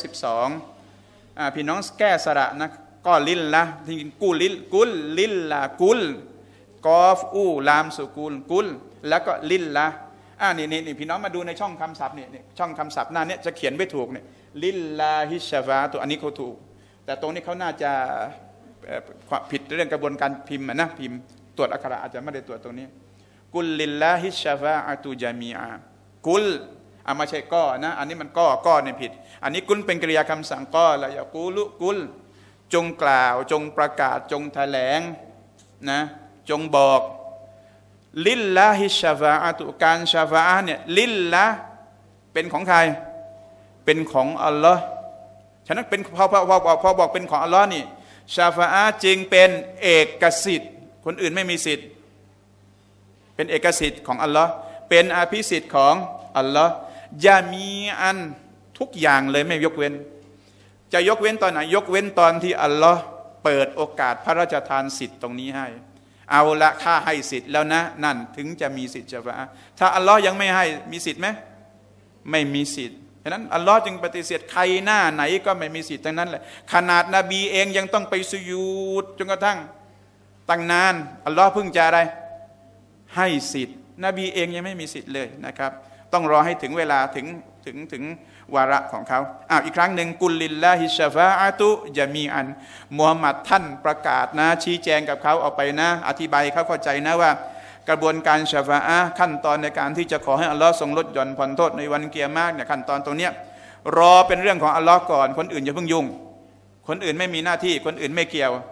212พี่น้องแก้สระนะก็ลิ้นละที่กุลิลละกุลกอฟอูลามสุกูลกุลแล้วก็ลิลละนี่พี่น้องมาดูในช่องคำศัพท์เนี่ยช่องคำศัพท์หน้านี้จะเขียนไว้ถูกเนี่ยลิลลาฮิชฟาตัวอันนี้เขาถูกแต่ตรงนี้เขาน่าจะผิดเรื่องกระบวนการพิมพ์นะพิมพ์ตรวจอักขระอาจจะไม่ได้ตรวจตรงนี้กุลลิลลาฮิชฟาอะตุญะมีอากุลไม่ใช่ก้อนะอันนี้มันก้อเนี่ยผิดอันนี้กุลเป็นกริยาคำสั่งก้อแล้วอย่ากุลจงกล่าวจงประกาศจงแถลงนะจงบอกลิลลาฮิชฟาอะตุการชฟาอะห์เนี่ยลิลละเป็นของใครเป็นของอัลลอฮ์ฉะนั้นเป็นพอบอกเป็นของอัลลอฮ์นี่ชาฟาอะห์จึงเป็นเอกสิทธิ์คนอื่นไม่มีสิทธิ์เป็นเอกสิทธิ์ของอัลลอฮ์เป็นอภิสิทธิ์ของอัลลอฮ์ยามีอันทุกอย่างเลยไม่ยกเว้นจะยกเว้นตอนไหนยกเว้นตอนที่อัลลอฮ์เปิดโอกาสพระราชทานสิทธิ์ตรงนี้ให้เอาละข้าให้สิทธิ์แล้วนะนั่นถึงจะมีสิทธิ์ชาฟาอะห์ถ้าอัลลอฮ์ยังไม่ให้มีสิทธิ์ไหมไม่มีสิทธิ์ฉะนั้นอัลลอฮ์จึงปฏิเสธใครหน้าไหนก็ไม่มีสิทธิ์ทั้งนั้นแหละขนาดนบีเองยังต้องไปสุญูดจนกระทั่งตั้งนานอัลลอฮ์เพิ่งจะอะไรให้สิทธิ์นบีเองยังไม่มีสิทธิ์เลยนะครับต้องรอให้ถึงเวลาถึงวาระของเขาอีกครั้งหนึ่งกุลลิลลาฮิชฟาอะตุญะมีอันมุฮัมมัดท่านประกาศนะชี้แจงกับเขาเอาไปนะอธิบายเขาเข้าใจนะว่ากระบวนการชฟาอะห์ขั้นตอนในการที่จะขอให้อัลลอฮ์ทรงลดหย่อนผ่อนโทษในวันกิยามะห์เนี่ยขั้นตอนตรงเนี้ยรอเป็นเรื่องของอัลลอฮ์ก่อนคนอื่นอย่าเพิ่งยุ่งคนอื่นไม่มีหน้าที่คนอื่นไม่เกี่ยว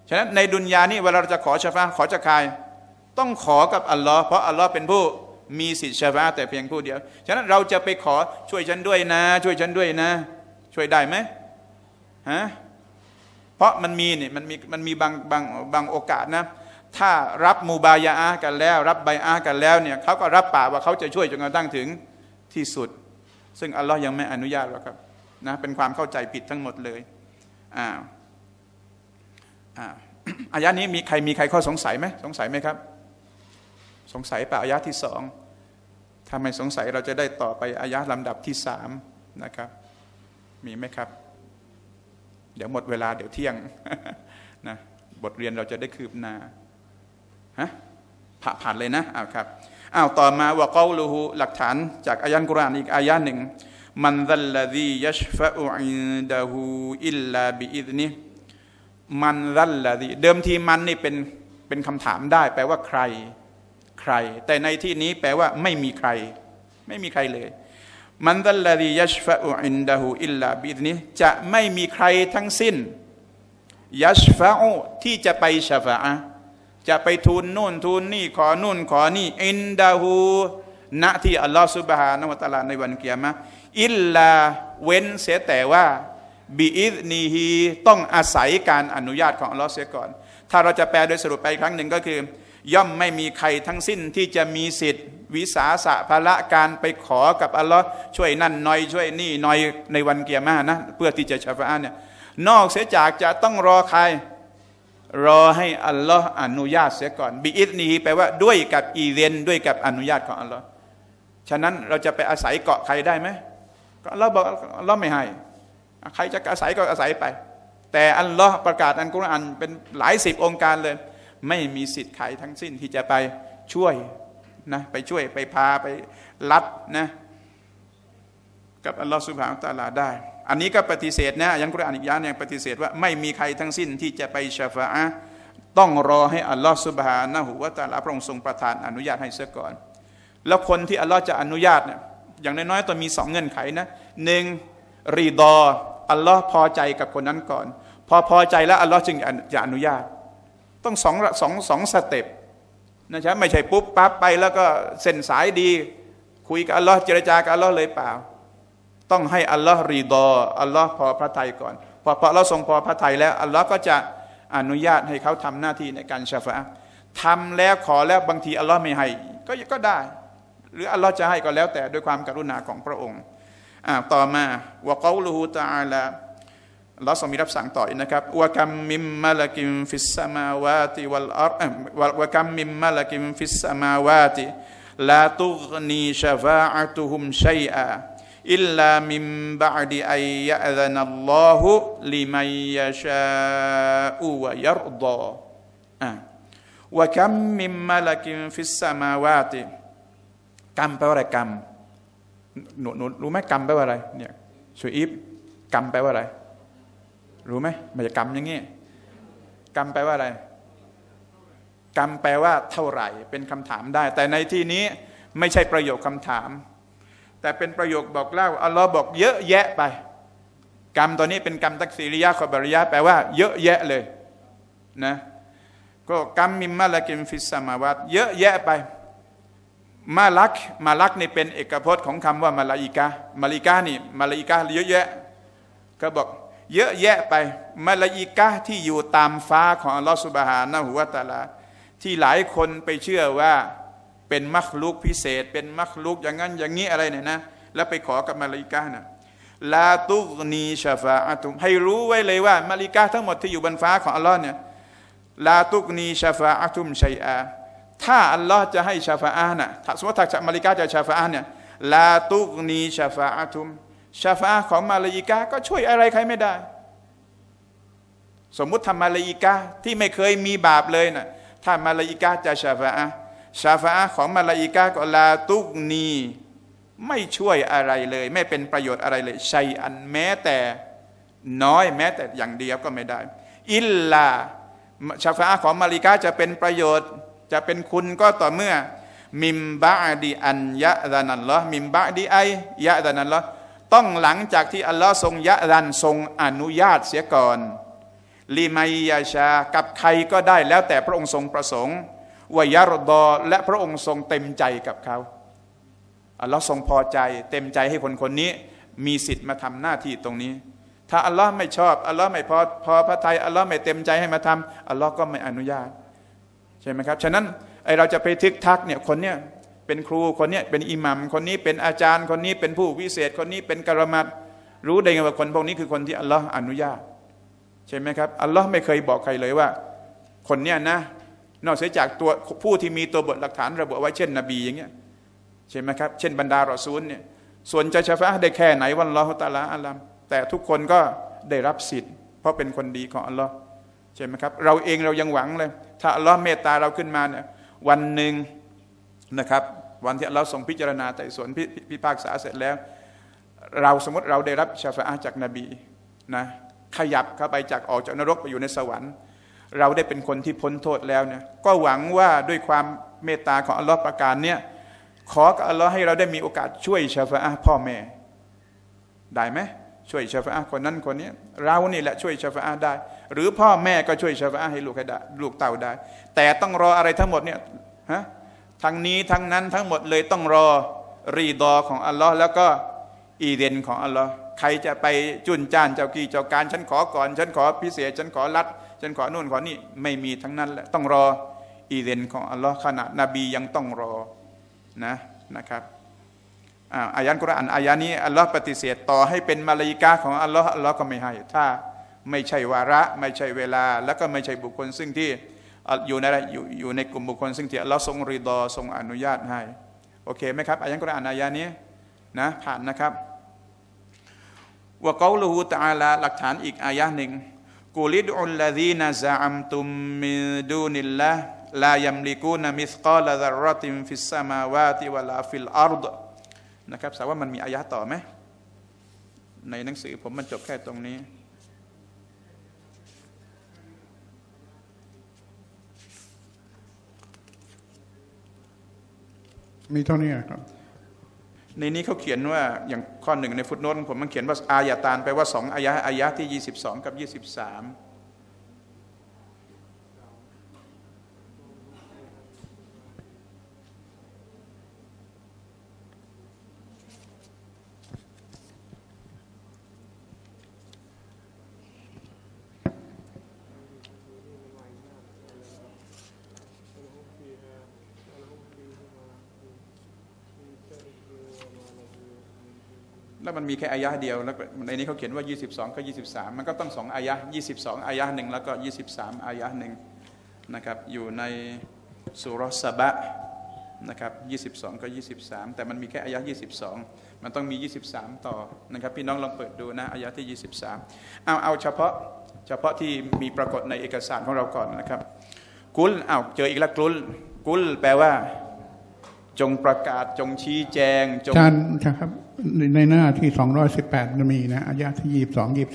ฉะนั้นในดุนยานี่เวลาเราจะขอชะฟาขอจากใครต้องขอกับอัลลอฮ์เพราะอัลลอฮ์เป็นผู้มีสิทธิชะฟาแต่เพียงผู้เดียวฉะนั้นเราจะไปขอช่วยฉันด้วยนะช่วยฉันด้วยนะช่วยได้ไหมฮะเพราะมันมีบางโอกาสนะถ้ารับมูบายาอะกันแล้วรับไบอะกันแล้วเนี่ยเขาก็รับปากว่าเขาจะช่วยจนกระทั่งถึงที่สุดซึ่งอัลลอฮ์ยังไม่อนุญาตหรอกครับนะเป็นความเข้าใจผิดทั้งหมดเลยอายะนี้มีใครข้อสงสัยไหมครับสงสัยป่ะอายะที่สองถ้าไม่สงสัยเราจะได้ต่อไปอายะลำดับที่สามนะครับมีไหมครับเดี๋ยวหมดเวลาเดี๋ยวเที่ยง นะบทเรียนเราจะได้คืบหน้าฮะผ่านเลยนะครับต่อมาวะกอลูฮูหลักฐานจากอายะกุรอานอีกอายะหนึ่งมันซัลลซียัชฟะอุอินดะฮูอิลลาบิอิซนิมันซัลลซีเดิมทีมันนี่เป็นคำถามได้แปลว่าใครแต่ในที่นี้แปลว่าไม่มีใครเลยมันซัลลซียัชฟะอุอินดะฮูอิลลาบิอิซนิจะไม่มีใครทั้งสิ้นยัชฟะอุที่จะไปชะฟาอะห์จะไปทูลนู่นทูลนี่ขอนู่นขอนี่อินดะฮูณที่อัลลอฮฺซุบฮานะฮูวะตะอาลาในวันกิยามะห์อิลลาเว้นเสียแต่ว่าบิอิซนีฮีต้องอาศัยการอนุญาตของอัลลอฮฺเสียก่อนถ้าเราจะแปลโดยสรุปไปอีกครั้งหนึ่งก็คือย่อมไม่มีใครทั้งสิ้นที่จะมีสิทธิ์วิสาสะภาระการไปขอกับอัลลอฮฺช่วยนั่นหน่อยช่วยนี่หน่อยในวันกิยามะห์นะเพื่อที่จะชะฟาอะห์เนี่ยนอกเสียจากจะต้องรอใครรอให้อัลลอฮ์อนุญาตเสียก่อนบิอิซนีแปลว่าด้วยกับอีเรนด้วยกับอนุญาตของอัลลอฮ์ฉะนั้นเราจะไปอาศัยเกาะใครได้ไหมก็อัลลอฮ์บอกอัลลอฮ์ไม่ให้ใครจะอาศัยก็อาศัยไปแต่อัลลอฮ์ประกาศอันกุรอานเป็นหลายสิบองค์การเลยไม่มีสิทธิ์ใครทั้งสิ้นที่จะไปช่วยนะไปช่วยไปพาไปรับนะกับอัลลอฮ์ซุบฮานะฮูวะตะอาลาได้อันนี้ก็ปฏิเสธนะยังกุรอานอีกอย่างนึงปฏิเสธว่าไม่มีใครทั้งสิ้นที่จะไปชะฟาอะห์ต้องรอให้อัลลอฮ์ซุบฮานะฮูวะตะอาลาพระองค์ทรงประทานอนุญาตให้เสียก่อนแล้วคนที่อัลลอฮ์จะอนุญาตเนี่ยอย่างน้อยๆต้องมี2เงื่อนไขนะ1รีดออัลลอฮ์พอใจกับคนนั้นก่อนพอใจแล้วอัลลอฮ์จึงจะอนุญาตต้องสองสเต็ปนะจ๊ะไม่ใช่ปุ๊บปั๊บไปแล้วก็เส้นสายดีคุยกับอัลลอฮ์เจรจากับอัลลอฮ์เลยเปล่าต้องให้อัลลอฮ์รีดออัลลอฮ์พอพระทัยก่อนพออัลลอฮ์ทรงพอพระทัยแล้วอัลลอฮ์ก็จะอนุญาตให้เขาทำหน้าที่ในการชะฟาอะห์ทำแล้วขอแล้วบางทีอัลลอฮ์ไม่ให้ก็ได้หรืออัลลอฮ์จะให้ก็แล้วแต่ด้วยความกรุณาของพระองค์ต่อมาวะกอลูฮูตะอาลาอัลลอฮ์ทรงมีรับสั่งต่ออีกนะครับวะกัมมิมมะละกิมฟิสสมาวาติวัลอัรวะกัมมิมมะละกิมฟิสสมาวาติลาตุฆนีชะฟาอะตุฮุมชัยอาอิลลามิมบะอดิอัยยะซะนัลลอฮุลิมัยยะชาอุวะยัรฎอวะกัมมิมมะละกิมฟิสสมาวาติกรรมแปลว่าอะไรกรรมหนูรู้ไหมกรรมแปลว่าอะไรเนี่ยชูอิฟกรรมแปลว่าอะไรรู้ไหมมันจะกรรมอย่างงี้กรรมแปลว่าอะไรกรรมแปลว่าเท่าไหร่เป็นคำถามได้แต่ในที่นี้ไม่ใช่ประโยคคำถามแต่เป็นประโยคบอกเล่าอัลลอฮ์บอกเยอะแยะไปกรรมตัวนี้เป็นกรรมตักซีริยะคอบาริยะแปลว่าเยอะแยะเลยนะก็กรรมมิมมะละกิมฟิสสมาวาตเยอะแยะไปมาลักนี่เป็นเอกพจน์ของคำว่ามาลาอิกะนี่มาลาอิกะเยอะแยะก็บอกเยอะแยะไปมาลาอิกะที่อยู่ตามฟ้าของอัลลอฮฺซุบฮานะฮูวะตะอาลาที่หลายคนไปเชื่อว่าเป็นมัคลุกพิเศษเป็นมัคลุกอย่างนั้นอย่างนี้อะไรเนี่ยนะแล้วไปขอกับมาลาอิกะห์นะลาตุฆนีชะฟาอะตุมให้รู้ไว้เลยว่ามาลาอิกะห์ทั้งหมดที่อยู่บนฟ้าของอัลลอฮ์เนี่ยลาตุฆนีชะฟาอะตุมชัยอาถ้าอัลลอฮ์จะให้ชาฟาอะห์นะถ้าสมมติถ้ามาลาอิกะห์จะชาฟาอะห์เนี่ยลาตุฆนีชะฟาอะตุมชาฟาอะห์ของมาลาอิกะห์ก็ช่วยอะไรใครไม่ได้สมมุติทำมาลาอิกะห์ที่ไม่เคยมีบาปเลยนะถ้ามาลาอิกะห์จะชาฟาอะห์ของมาลาอิกะห์ก็ลาตุฆนีไม่ช่วยอะไรเลยไม่เป็นประโยชน์อะไรเลยชัยอันแม้แต่น้อยแม้แต่อย่างเดียวก็ไม่ได้อิลลาชาฟาอะห์ของมาลาอิกะห์จะเป็นประโยชน์จะเป็นคุณก็ต่อเมื่อมิมบะดีอันยะซานัลลอฮ์มิมบะดีไอยะซานัลลอฮ์ต้องหลังจากที่อัลลอฮ์ทรงยะซันทรงอนุญาตเสียก่อนลิมัยยาชากับใครก็ได้แล้วแต่พระองค์ทรงประสงค์วายารดอและพระองค์ทรงเต็มใจกับเขาอัลลอฮ์ทรงพอใจเต็มใจให้คนคนนี้มีสิทธิ์มาทำหน้าที่ตรงนี้ถ้าอัลลอฮ์ไม่ชอบอัลลอฮ์ไม่พอพระทัยอัลลอฮ์ไม่เต็มใจให้มาทำอัลลอฮ์ก็ไม่อนุญาตใช่ไหมครับฉะนั้นไอเราจะไปทึกทักเนี่ยคนเนี้ยเป็นครูคนเนี้ยเป็นอิหมัมคนนี้เป็นอาจารย์คนนี้เป็นผู้วิเศษคนนี้เป็นกรมัดรู้ได้ไงว่าคนพวกนี้คือคนที่อัลลอฮ์อนุญาตใช่ไหมครับอัลลอฮ์ไม่เคยบอกใครเลยว่าคนเนี้ยนะนอกเสียจากตัวผู้ที่มีตัวบทหลักฐานระบุไว้เช่นนบีอย่างเงี้ยใช่ไหมครับเช่นบรรดารอซูลเนี่ยส่วนจะชะฟะห์ได้แค่ไหนวันละฮุตะอาลาอัลลัมแต่ทุกคนก็ได้รับสิทธิ์เพราะเป็นคนดีของอัลลอฮ์ใช่ไหมครับเราเองเรายังหวังเลยถ้าอัลลอฮ์เมตตาเราขึ้นมาเนี่ยวันหนึ่งนะครับวันที่อัลลอฮ์ทรงพิจารณาไต่สวนพิพากษาเสร็จแล้วเราสมมติเราได้รับชะฟะห์จากนบีนะขยับเข้าไปจากออกจากนรกไปอยู่ในสวรรค์เราได้เป็นคนที่พ้นโทษแล้วเนี่ยก็หวังว่าด้วยความเมตตาของอัลลอฮ์ประการเนี่ยขอกับอัลลอฮ์ให้เราได้มีโอกาสช่วยชะฟะห์พ่อแม่ได้ไหมช่วยชะฟะห์คนนั้นคนนี้เรานี่แหละช่วยชะฟะห์ได้หรือพ่อแม่ก็ช่วยชะฟะห์ให้ลูกให้ได้ลูกเต่าได้แต่ต้องรออะไรทั้งหมดเนี่ยฮะทั้งนี้ทั้งนั้นทั้งหมดเลยต้องรอรีดอของอัลลอฮ์แล้วก็อีเดนของอัลลอฮ์ใครจะไปจุนจ้านเจ้ากี้เจ้าการฉันขอก่อนฉันขอพิเศษฉันขอรัดฉันขอนู่นขอนี่ไม่มีทั้งนั้นแหละต้องรออีเดนของอัลลอฮ์ขณะนบียังต้องรอนะครับอายะห์กุรอานอายะห์นี้อัลลอฮ์ปฏิเสธต่อให้เป็นมาลาอิกะฮ์ของอัลลอฮ์อัลลอฮ์ก็ไม่ให้ถ้าไม่ใช่วาระไม่ใช่เวลาแล้วก็ไม่ใช่บุคคลซึ่งที่อยู่ในกลุ่มบุคคลซึ่งที่อัลลอฮ์ทรงริฎอทรงอนุญาตให้โอเคไหมครับอายะห์กุรอานอายะห์นี้นะผ่านนะครับวะกอลูฮูตะอาลาหลักฐานอีกอายะห์หนึ่งกุลิดอุลลซีนะซะอัมตุมมินดูนิลลาห์ลายัมลิกูนะมิสกาลซัรเราะตินฟิสสมาวาติวะลาฟิลอัรฎนะครับแสดงว่ามันมีอายะห์ต่อไหมในหนังสือผมมันจบแค่ตรงนี้มีเท่านี้ครับในนี้เขาเขียนว่าอย่างข้อหนึ่งในฟุตโนตผมมันเขียนว่าอายะตานไปว่า2อายะที่22กับ23แล้วมันมีแค่อายะห์เดียวแล้วในนี้เขาเขียนว่า22กับ23มันก็ต้อง2อายะห์22อายะห์หนึ่งแล้วก็23อายะห์หนึ่งนะครับอยู่ในซูเราะห์ซะบะนะครับ22กับ23แต่มันมีแค่อายะห์22มันต้องมี23ต่อนะครับพี่น้องลองเปิดดูนะอายะห์ที่23เอาเฉพาะที่มีปรากฏในเอกสารของเราก่อนนะครับกุลเจออีกแล้วกุลแปลว่าจงประกาศจงชี้แจงจงอาจารย์ครับในหน้าที่218มีนะอายะที่22 23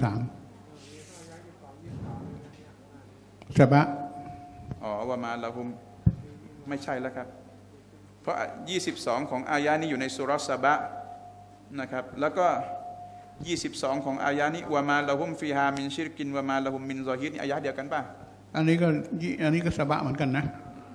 ซะบะว่ามาละหุมไม่ใช่แล้วครับเพราะ22ของอายะนี้อยู่ในซูเราะห์ซะบะนะครับแล้วก็22ของอายะนี้วะมาละหุมฟีฮามินชิรกินวะมาละหุมมินซอฮิรนี่อายะเดียวกันป่ะอันนี้ก็ซะบะเหมือนกันนะ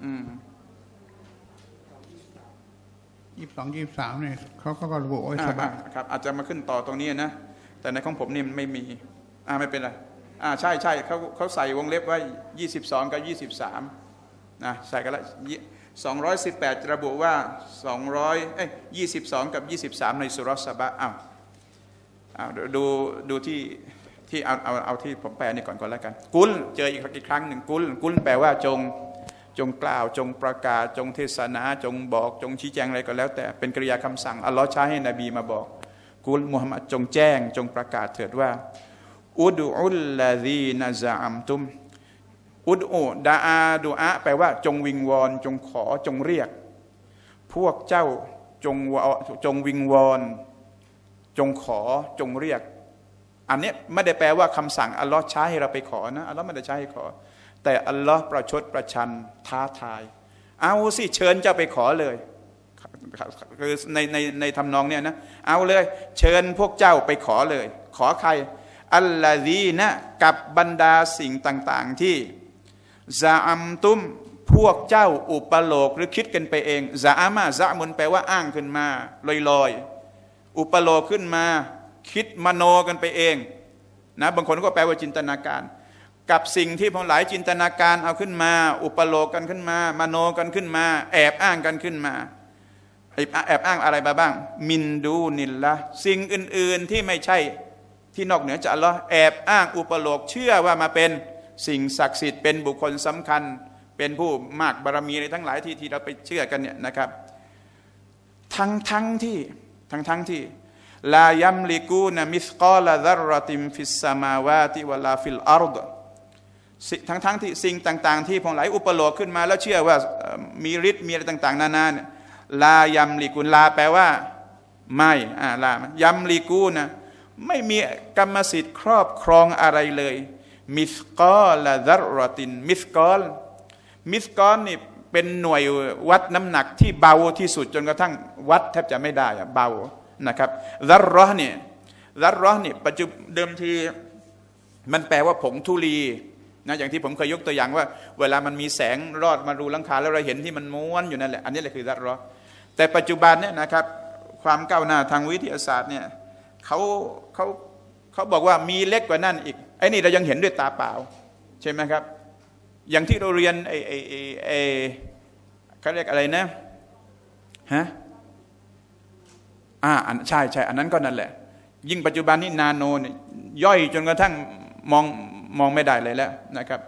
22 23เนี่ยเขาก็ระบุไว้ซะบะครับอาจจะมาขึ้นต่อตรงนี้นะแต่ในของผมนี่ไม่มีไม่เป็นไรใช่เขาใส่วงเล็บไว้22กับ23นะใส่กันละ218ระบุว่า22กับ23ในซูเราะห์ซะบะดูที่เอาที่ผมแปลนี่ก่อนแล้วกันกุลเจออีกครั้งหนึ่งกุลแปลว่าจงกล่าวจงประกาศจงเทศนาจงบอกจงชี้แจงอะไรก็แล้วแต่เป็นกริยาคำสั่งอัลลอฮ์ใช้ให้นบีมาบอกกุลมุฮัมมัดจงแจ้งจงประกาศเถิดว่าอุดอุลลาซีนะซะอัมตุมอุดอุดาแปลว่าจงวิงวอนจงขอจงเรียกพวกเจ้าจงวิงวอนจงขอจงเรียกอันนี้ไม่ได้แปลว่าคำสั่งอัลลอฮ์ใช้ให้เราไปขอนะอัลลอฮ์ไม่ได้ใช้ให้ขอแต่อัลลอฮ์ประชดประชันท้าทายเอาสิเชิญเจ้าไปขอเลยคือในทำนองเนี่ยนะเอาเลยเชิญพวกเจ้าไปขอเลยขอใครอัลลาดีนะกับบรรดาสิ่งต่างๆที่ซาอัมตุมพวกเจ้าอุปโลกหรือคิดกันไปเองซาอามาซามุนแปลว่าอ้างขึ้นมาลอยๆอุปโลกขึ้นมาคิดมโนกันไปเองนะบางคนก็แปลว่าจินตนาการกับสิ่งที่พวกหลายจินตนาการเอาขึ้นมาอุปโลกกันขึ้นมามโนกันขึ้นมาแอบอ้างกันขึ้นมาแอบอ้างอะไรบ้างมินดูนิลละสิ่งอื่นๆที่ไม่ใช่ที่นอกเหนือจากอัลลอฮ์แอบอ้างอุปโลกเชื่อว่ามาเป็นสิ่งศักดิ์สิทธิ์เป็นบุคคลสำคัญเป็นผู้มากบารมีในทั้งหลายที่เราไปเชื่อกันเนี่ยนะครับทั้งที่ลายัมลิกูนะมิสกอลซัรรติมฟิสสมาวาติวะลาฟิลอาร์ดทั้งที่สิ่งต่างๆที่พวกหลายอุปโลกขึ้นมาแล้วเชื่อว่ามีฤทธิ์มีอะไรต่างๆนานาเนี่ยลายัมลิกูลาแปลว่าไม่ลายัมลิกูนะไม่มีกรรมสิทธิ์ครอบครองอะไรเลยมิสกอลซัรรตินมิสกอลนี่เป็นหน่วยวัดน้ำหนักที่เบาที่สุดจนกระทั่งวัดแทบจะไม่ได้เบานะครับซัรเราะห์นี่ปัจจุบันเดิมทีมันแปลว่าผงธุลีนะอย่างที่ผมเคยยกตัวอย่างว่าเวลามันมีแสงรอดมารูหลังคาแล้วเราเห็นที่มันม้วนอยู่นั่นแหละอันนี้แหละคือซัรเราะห์แต่ปัจจุบันเนี่ยนะครับความก้าวหน้าทางวิทยาศาสตร์เนี่ยเขาบอกว่ามีเล็กกว่านั้นอีกไอ้นี่เรายังเห็นด้วยตาเปล่าใช่ไหมครับอย่างที่เราเรียนเขาเรียกอะไรนะใช่อันนั้นก็นั่นแหละยิ่งปัจจุบันนี้นาโนเนี่ยย่อยจนกระทั่งมองไม่ได้เลยแล้วนะครับ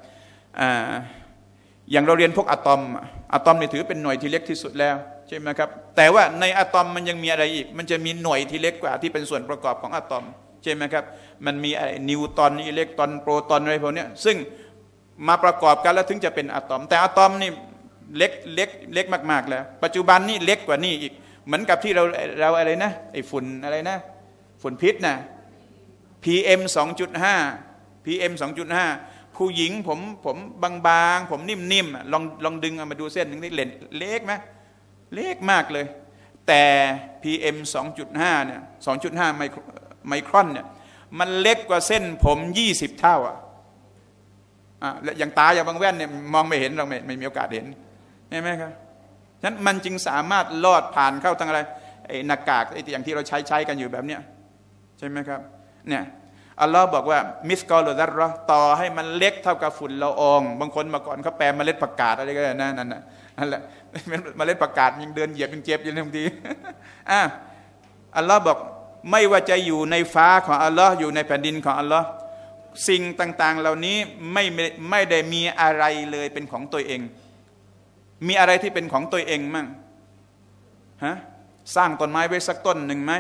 อย่างเราเรียนพวกอะตอมนี่ถือเป็นหน่วยที่เล็กที่สุดแล้วใช่ไหมครับแต่ว่าในอะตอมมันยังมีอะไรอีกมันจะมีหน่วยที่เล็กกว่าที่เป็นส่วนประกอบของอะตอมใช่ไหมครับมันมีนิวตรอนอิเล็กตรอนโปรตอนอะไรพวกนี้ซึ่งมาประกอบกันแล้วถึงจะเป็นอะตอมแต่อะตอมนี่เล็กมากๆแล้วปัจจุบันนี่เล็กกว่านี่อีกเหมือนกับที่เราอะไรนะไอ้ฝุ่นอะไรนะฝุ่นพิษนะ PM 2.5 ผู้หญิงผมบางๆผมนิ่มๆลองดึงมาดูเส้นนึงนี่เล็กไหมเล็กมากเลยแต่ PM 2.5 เนี่ย 2.5 ไมครอนเนี่ยมันเล็กกว่าเส้นผม20 เท่าอย่างตาอย่างบางแว่นเนี่ยมองไม่เห็นเราไม่มีโอกาสเห็นใช่ไหมครับฉะนั้นมันจึงสามารถลอดผ่านเข้าทางอะไรไอ้หน้ากากไอ้อย่างที่เราใช้กันอยู่แบบเนี้ยใช่ไหมครับเนี่ยอัลลอฮ์บอกว่ามิสกอลซัรเราะห์ต่อให้มันเล็กเท่ากับฝุ่นละอองบางคนมาก่อนเขาแปลเมล็ดผักกาดอะไรก็ได้นั่นแหละเมล็ดผักกาดยังเดินเหยียบยังเจ็บอยู่บางทีอัลลอฮ์บอกไม่ว่าจะอยู่ในฟ้าของอัลลอฮ์อยู่ในแผ่นดินของอัลลอฮ์สิ่งต่างๆเหล่านี้ไม่ได้มีอะไรเลยเป็นของตัวเองมีอะไรที่เป็นของตัวเองมั่งสร้างต้นไม้ไว้สักต้นหนึ่งไหม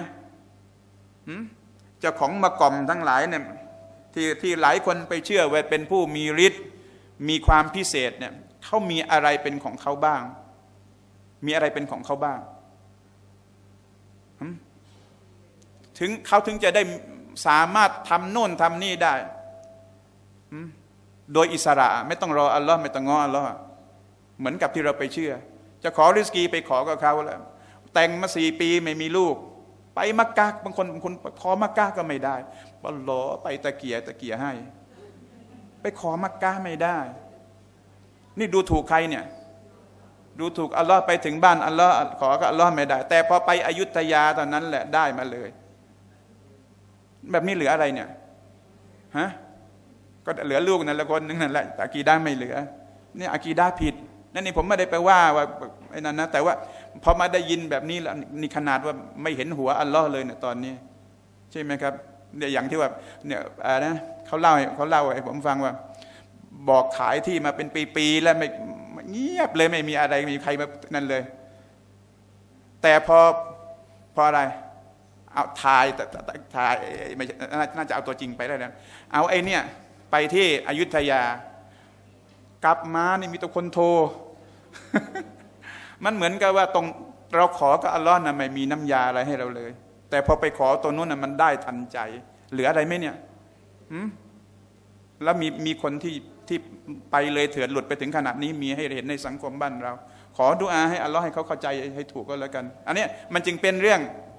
เจ้าของมะกอมทั้งหลายเนี่ยที่หลายคนไปเชื่อว่าเป็นผู้มีฤทธิ์มีความพิเศษเนี่ยเขามีอะไรเป็นของเขาบ้างมีอะไรเป็นของเขาบ้างถึงจะได้สามารถทำโน่นทำนี่ได้โดยอิสระไม่ต้องรออัลลอฮ์ไม่ต้องง้ออัลลอฮ์เหมือนกับที่เราไปเชื่อจะขอริสกีไปขอกับเขาแล้วแต่งมา4 ปีไม่มีลูกไปมักกะบางคนขอมักกะก็ไม่ได้อัลลอฮ์ไปตะเกียให้ไปขอมักกะไม่ได้นี่ดูถูกใครเนี่ยดูถูกอัลลอฮ์ไปถึงบ้านอัลลอฮ์ขอกับอัลลอฮ์ไม่ได้แต่พอไปอยุธยาตอนนั้นแหละได้มาเลยแบบนี้เหลืออะไรเนี่ยก็เหลือลูกนั่นละคนนึงนั่นแหละแต่อากีดะห์ไม่เหลือนี่อากีดะห์ผิดนั่นนี่ผมไม่ได้ไปว่าไอ้นั่นนะแต่ว่าพอมาได้ยินแบบนี้แล้วนี่ขนาดว่าไม่เห็นหัวอัลลอฮ์เลยเนี่ยตอนนี้ใช่ไหมครับเนี่ยอย่างที่ว่าเนี่ยนะเขาเล่าให้ผมฟังว่าบอกขายที่มาเป็นปีๆแล้วไม่เงียบเลยไม่มีอะไรไม่มีใครมานั่นเลยแต่พออะไรเอาถ่ายไม่น่าจะเอาตัวจริงไปได้แล้วเอาไอ้เนี่ยไปที่อยุธยากลับมานี่มีแต่คนโทร มันเหมือนกับว่าตรงเราขอกับอัลลอฮ์นะไม่มีน้ำยาอะไรให้เราเลยแต่พอไปขอตัวนู้นนะมันได้ทันใจเหลืออะไรไหมเนี่ยแล้วมีคนที่ไปเลยเถื่อนหลุดไปถึงขนาดนี้มีให้เห็นในสังคมบ้านเราขอดุอาให้อัลลอฮ์ให้เขาเข้าใจให้ถูกก็แล้วกันอันนี้มันจึงเป็นเรื่อง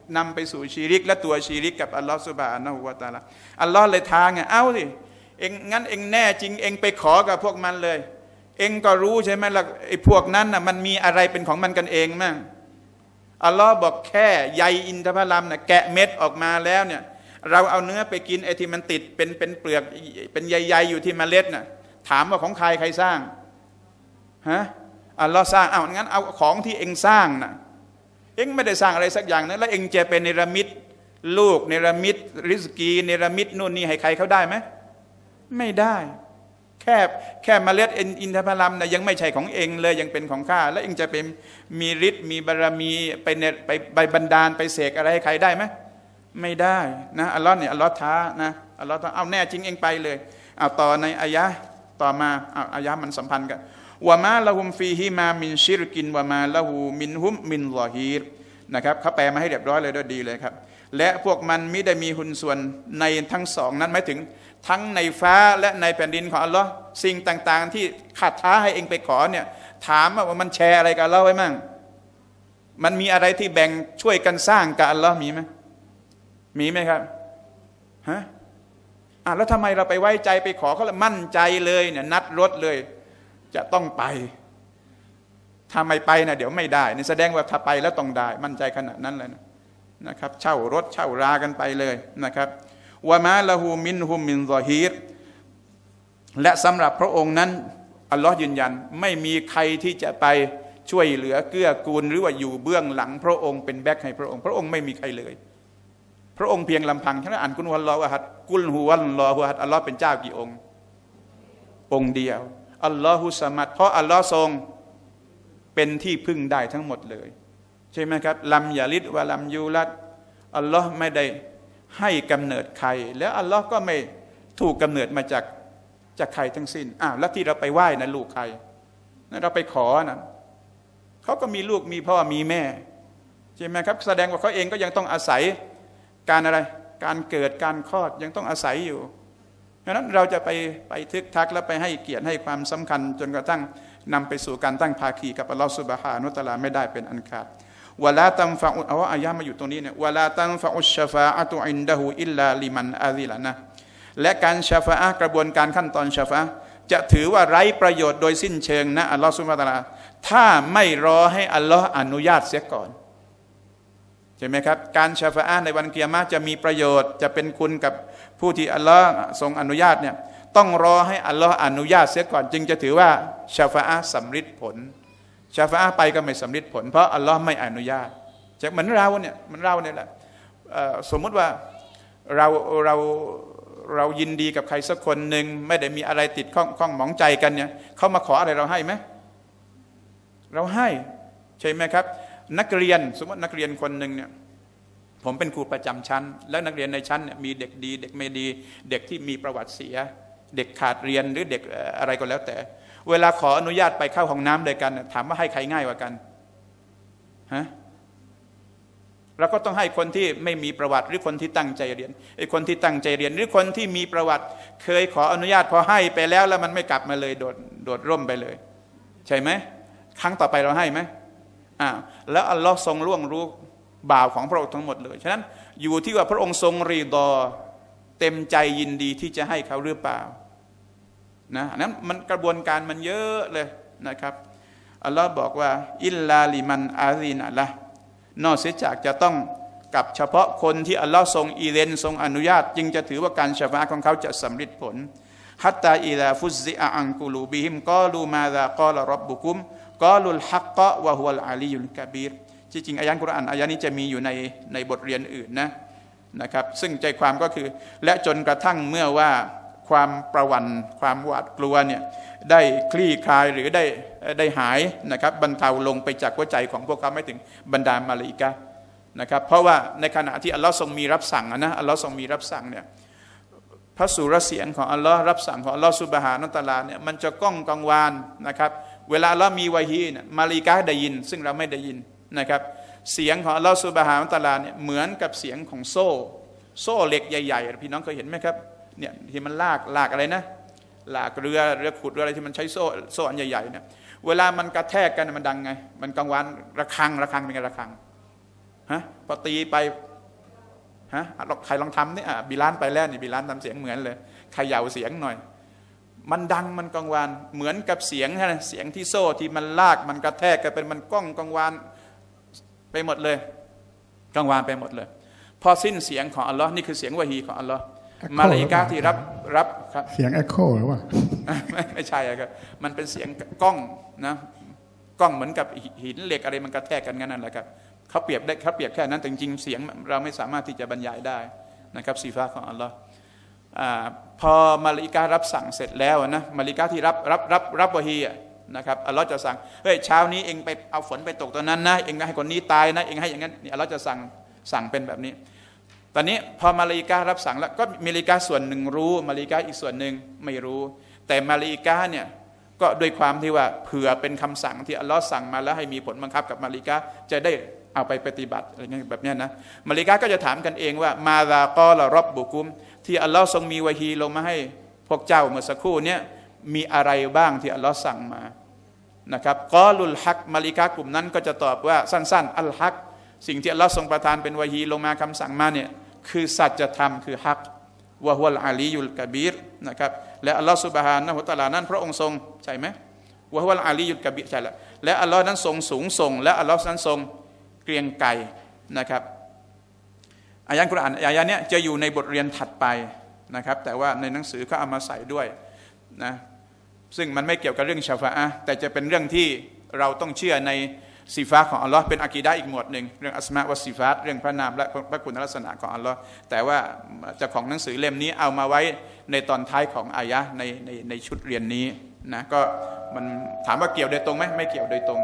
นำไปสู่ชีริกและตัวชีริกกับอัลลอฮฺซุบฮานะฮูวะตะอาลาอัลลอฮ์เลยท้าไงเอาสิเองงั้นเองแน่จริงเองไปขอกับพวกมันเลยเองก็รู้ใช่ไหมล่ะไอ้พวกนั้นน่ะมันมีอะไรเป็นของมันกันเองมั่งอัลลอฮ์บอกแค่ใยอินทผลัมน่ะแกะเม็ดออกมาแล้วเนี่ยเราเอาเนื้อไปกินไอ้ที่มันติดเป็นเปลือกเป็นใยๆอยู่ที่เมล็ดน่ะถามว่าของใครสร้างฮะอัลลอฮ์สร้างเอางั้นเอาของที่เองสร้างน่ะเองไม่ได้สร้างอะไรสักอย่างนึงแล้วเองจะเป็นเนรมิตลูกเนรมิตริสกีเนรมิตนู่นนี่ให้ใครเขาได้ไหมไม่ได้แค่เมล็ดอินทผลัมนะยังไม่ใช่ของเองเลยยังเป็นของข้าแล้วเองจะเป็นมีฤทธิ์มีบารมีไปบันดาลไปเสกอะไรให้ใครได้ไหมไม่ได้นะอัลลอฮ์เนี่ยอัลลอฮ์ท้านะอัลลอฮ์เอาแน่จริงเองไปเลยเอาต่อในอายะต่อมาอายะมันสัมพันธ์กันวะมาละหุมฟีฮิมามินชิรกินวะมาละหูมินฮุมมินลอฮีรนะครับเขาแปลมาให้เรียบร้อยเลยด้วยดีเลยครับและพวกมันมิได้มีหุ้นส่วนในทั้งสองนั้นหมายถึงทั้งในฟ้าและในแผ่นดินของอัลลอฮ์สิ่งต่างๆที่ขัดท้าให้เองไปขอเนี่ยถามว่ามันแชร์อะไรกับอัลลอฮ์ไว้มั่งมันมีอะไรที่แบ่งช่วยกันสร้างกับอัลลอฮ์มีไหมครับฮะแล้วทำไมเราไปไว้ใจไปขอเขาแล้วมั่นใจเลยเนี่ยนัดรถเลยจะต้องไปถ้าไม่ไปนะเดี๋ยวไม่ได้นี่แสดงว่าถ้าไปแล้วต้องได้มั่นใจขนาดนั้นเลยนะครับเช่ารถเช่ารากันไปเลยนะครับวะมาละหูมินฮุมมินซอฮีรและสำหรับพระองค์นั้นอัลลอฮ์ยืนยันไม่มีใครที่จะไปช่วยเหลือเกื้อกูลหรือว่าอยู่เบื้องหลังพระองค์เป็นแบ็คให้พระองค์ไม่มีใครเลยพระองค์เพียงลำพังฉะนั้นอ่านกุลฮุวัลลอฮุอะฮัดกุลฮุวัลลอฮุอะฮัดอัลลอฮ์เป็นเจ้ากี่องค์เดียวอัลลอฮุสะมัดเพราะอัลลอฮ์ทรงเป็นที่พึ่งได้ทั้งหมดเลยใช่ไหมครับลัมยาลิดวะลัมยูลัดอัลลอฮ์ไม่ได้ให้กำเนิดใครแล้วอัลลอฮ์ก็ไม่ถูกกำเนิดมาจากใครทั้งสิ้นแล้วที่เราไปไหว้นะลูกใครเราไปขอนะเขาก็มีลูกมีพ่อมีแม่ใช่ไหมครับแสดงว่าเขาเองก็ยังต้องอาศัยการอะไรการเกิดการคลอดยังต้องอาศัยอยู่เพราะนั้นเราจะไปทึกทักแล้วไปให้เกียรติให้ความสำคัญจนกระทั่งนำไปสู่การตั้งภาคีกับอัลลอฮฺซุบฮานะฮูวะตะอาลาไม่ได้เป็นอันขาดวะลาตัมฟะอุอายะมาอยู่ตรงนี้เนี่ยวะลาตัมฟะอุชชะฟาอะตุอินดะฮูอิลลาลิมันอาซิละนะและการชะฟาอะห์กระบวนการขั้นตอนชะฟาอะห์จะถือว่าไร้ประโยชน์โดยสิ้นเชิงนะอัลลอฮฺซุบฮานะฮูวะตะอาลาถ้าไม่รอให้อัลลอฮฺอนุญาตเสียก่อนใช่ไหมครับการชะฟาอะห์ในวันกิยามะห์จะมีประโยชน์จะเป็นคุณกับผู้ที่อัลลอฮฺทรงอนุญาตเนี่ยต้องรอให้อัลลอฮฺอนุญาตเสียก่อนจึงจะถือว่าชะฟาอะห์สำฤทธิ์ผลชะฟาอะห์ไปก็ไม่สำฤทธิ์ผลเพราะอัลลอฮฺไม่อนุญาตเหมือนเราเนี่ยแหละสมมติว่าเรายินดีกับใครสักคนหนึ่งไม่ได้มีอะไรติดข้องหมองใจกันเนี่ยเขามาขออะไรเราให้ไหมเราให้ใช่ไหมครับนักเรียนสมมตินักเรียนคนหนึ่งเนี่ยผมเป็นครูประจำชั้นแล้วนักเรียนในชั้นเนี่ยมีเด็กดีเด็กไม่ดีเด็กที่มีประวัติเสียเด็กขาดเรียนหรือเด็กอะไรก็แล้วแต่เวลาขออนุญาตไปเข้าห้องน้ำด้วยกันถามว่าให้ใครง่ายกว่ากันฮะเราก็ต้องให้คนที่ไม่มีประวัติหรือคนที่ตั้งใจเรียนไอ้คนที่ตั้งใจเรียนหรือคนที่มีประวัติเคยขออนุญาตพอให้ไปแล้วมันไม่กลับมาเลยโดดร่มไปเลยใช่ไหมครั้งต่อไปเราให้ไหมแล้วอัลลอฮ์ทรงล่วงรู้บ่าวของพระองค์ทั้งหมดเลยฉะนั้นอยู่ที่ว่าพระองค์ทรงรีดอเต็มใจยินดีที่จะให้เขาหรือเปล่านะนั้นมันกระบวนการมันเยอะเลยนะครับอัลลอฮ์บอกว่าอิลลาลิมันอาซีนะละนอกเสียจากจะต้องกับเฉพาะคนที่อัลลอฮ์ทรงอีเลนทรงอนุญาตจึงจะถือว่าการชะฟาอะห์ของเขาจะสำเร็จผลฮัตตาอิลาฟุซิอะอันกุลูบิฮิมกอลูมาซากอลร็อบบุกุมกอลุลฮักกะวะฮุวัลอาลียุลกะบีรจริงๆอายะกุรอานอายะนี้จะมีอยู่ในบทเรียนอื่นนะครับซึ่งใจความก็คือและจนกระทั่งเมื่อว่าความประวัติความหวาดกลัวเนี่ยได้คลี่คลายหรือได้หายนะครับบรรเทาลงไปจากหัวใจของพวกเขาไม่ถึงบรรดามาลาอิกะฮ์นะครับเพราะว่าในขณะที่อัลลอฮ์ทรงมีรับสั่งนะอัลลอฮ์ทรงมีรับสั่งเนี่ยพระสุรเสียงของอัลลอฮ์รับสั่งของอัลลอฮ์ซุบฮานะฮูวะตะอาลาเนี่ยมันจะก้องกังวานนะครับเวลาอัลลอฮ์มีวะฮีเนี่ยมาลาอิกะฮ์ได้ยินซึ่งเราไม่ได้ยินนะครับเสียงของอัลลอฮ์ซุบฮานะฮูวะตะอาลาเนี่ยเหมือนกับเสียงของโซ่เหล็กใหญ่ๆพี่น้องเคยเห็นไหมครับเนี่ยที่มันลากอะไรนะลากเรือขุดเรืออะไรที่มันใช้โซ่อันใหญ่ๆเนี่ยเวลามันกระแทกกันมันดังไงมันกังวานระฆังเป็นไงระฆังฮะพอตีไปฮะใครลองทำนี่บิลานไปแล้วนี่บิลานทำเสียงเหมือนเลยเขย่าเสียงหน่อยมันดังมันกังวานเหมือนกับเสียงนะเสียงที่โซ่ที่มันลากมันกระแทกกันเป็นมันก้องกังวานไปหมดเลยกังวานไปหมดเลยพอสิ้นเสียงของอัลลอฮ์นี่คือเสียงวะฮีของอัลลอฮ์มาลาอิกะฮ์ที่รับครับเสียงเอ็กโคหรือว่าไม่ใช่ครับมันเป็นเสียงก้องนะก้องเหมือนกับหินเหล็กอะไรมันกระแทกกันงั้นนั่นแหละครับเขาเปรียบแค่นั้นแต่จริงๆเสียงเราไม่สามารถที่จะบรรยายได้นะครับสีฟ้าของอัลลอฮ์พอมาลาอิกะฮ์รับสั่งเสร็จแล้วนะมาลาอิกะฮ์ที่รับวะฮีนะครับอัลลอฮ์จะสั่งเฮ้ยเช้านี้เองไปเอาฝนไปตกตรงนั้นนะเองให้คนนี้ตายนะเองให้อย่างนั้นนี่อัลลอฮ์จะสั่งเป็นแบบนี้ตอนนี้พอมาลาอิกะฮ์รับสั่งแล้วก็มาลาอิกะฮ์ส่วนหนึ่งรู้มาลาอิกะฮ์อีกส่วนหนึ่งไม่รู้แต่มาลาอิกะฮ์เนี่ยก็ด้วยความที่ว่าเผื่อเป็นคำสั่งที่อัลลอฮ์สั่งมาแล้วให้มีผลบังคับกับมาลาอิกะฮ์จะได้เอาไปปฏิบัติอะไรเงี้ยแบบนี้นะมาลาอิกะฮ์ก็จะถามกันเองว่ามาซากอละร็อบบุกุมที่อัลลอฮ์ทรงมีวะฮีลงมาให้พวกเจ้าเมื่อสักครู่นี้มีอะไรบ้างที่อัลลอฮ์สั่งมานะครับกอลุลฮักมาลาอิกะฮ์กลุ่มนั้นก็จะตอบว่าสั้นๆอัลฮักสิ่งที่อัลลอฮ์ทรงประทานเป็นวะฮีลงมาคำสั่งมาเนี่ยคือสัจธรรมคือฮักวะฮุลอาลียุลกะบีรนะครับและอัลลอฮ์ซุบฮานะฮูวะตะอาลานั้นพระองค์ทรงใช่ไหมวะฮุลอาลียุลกะบีรใช่แล้วและอัลลอฮ์นั้นทรงสูงส่งและอัลลอฮ์นั้นทรงเกรียงไกรนะครับอายะห์กุรอานอายะห์นี้จะอยู่ในบทเรียนถัดไปนะครับแต่ว่าในหนังสือก็เอามาใส่ด้วยนะซึ่งมันไม่เกี่ยวกับเรื่องชาฟาอะห์แต่จะเป็นเรื่องที่เราต้องเชื่อในสิฟาของอัลลอฮ์เป็นอะกีดะห์อีกหมวดหนึ่งเรื่องอัสมาวัสซิฟาตเรื่องพระนามและพระคุณลักษณะของอัลลอฮ์แต่ว่าเจ้าของหนังสือเล่มนี้เอามาไว้ในตอนท้ายของอายะห์ในชุดเรียนนี้นะก็มันถามว่าเกี่ยวโดยตรงไหมไม่เกี่ยวโดยตรง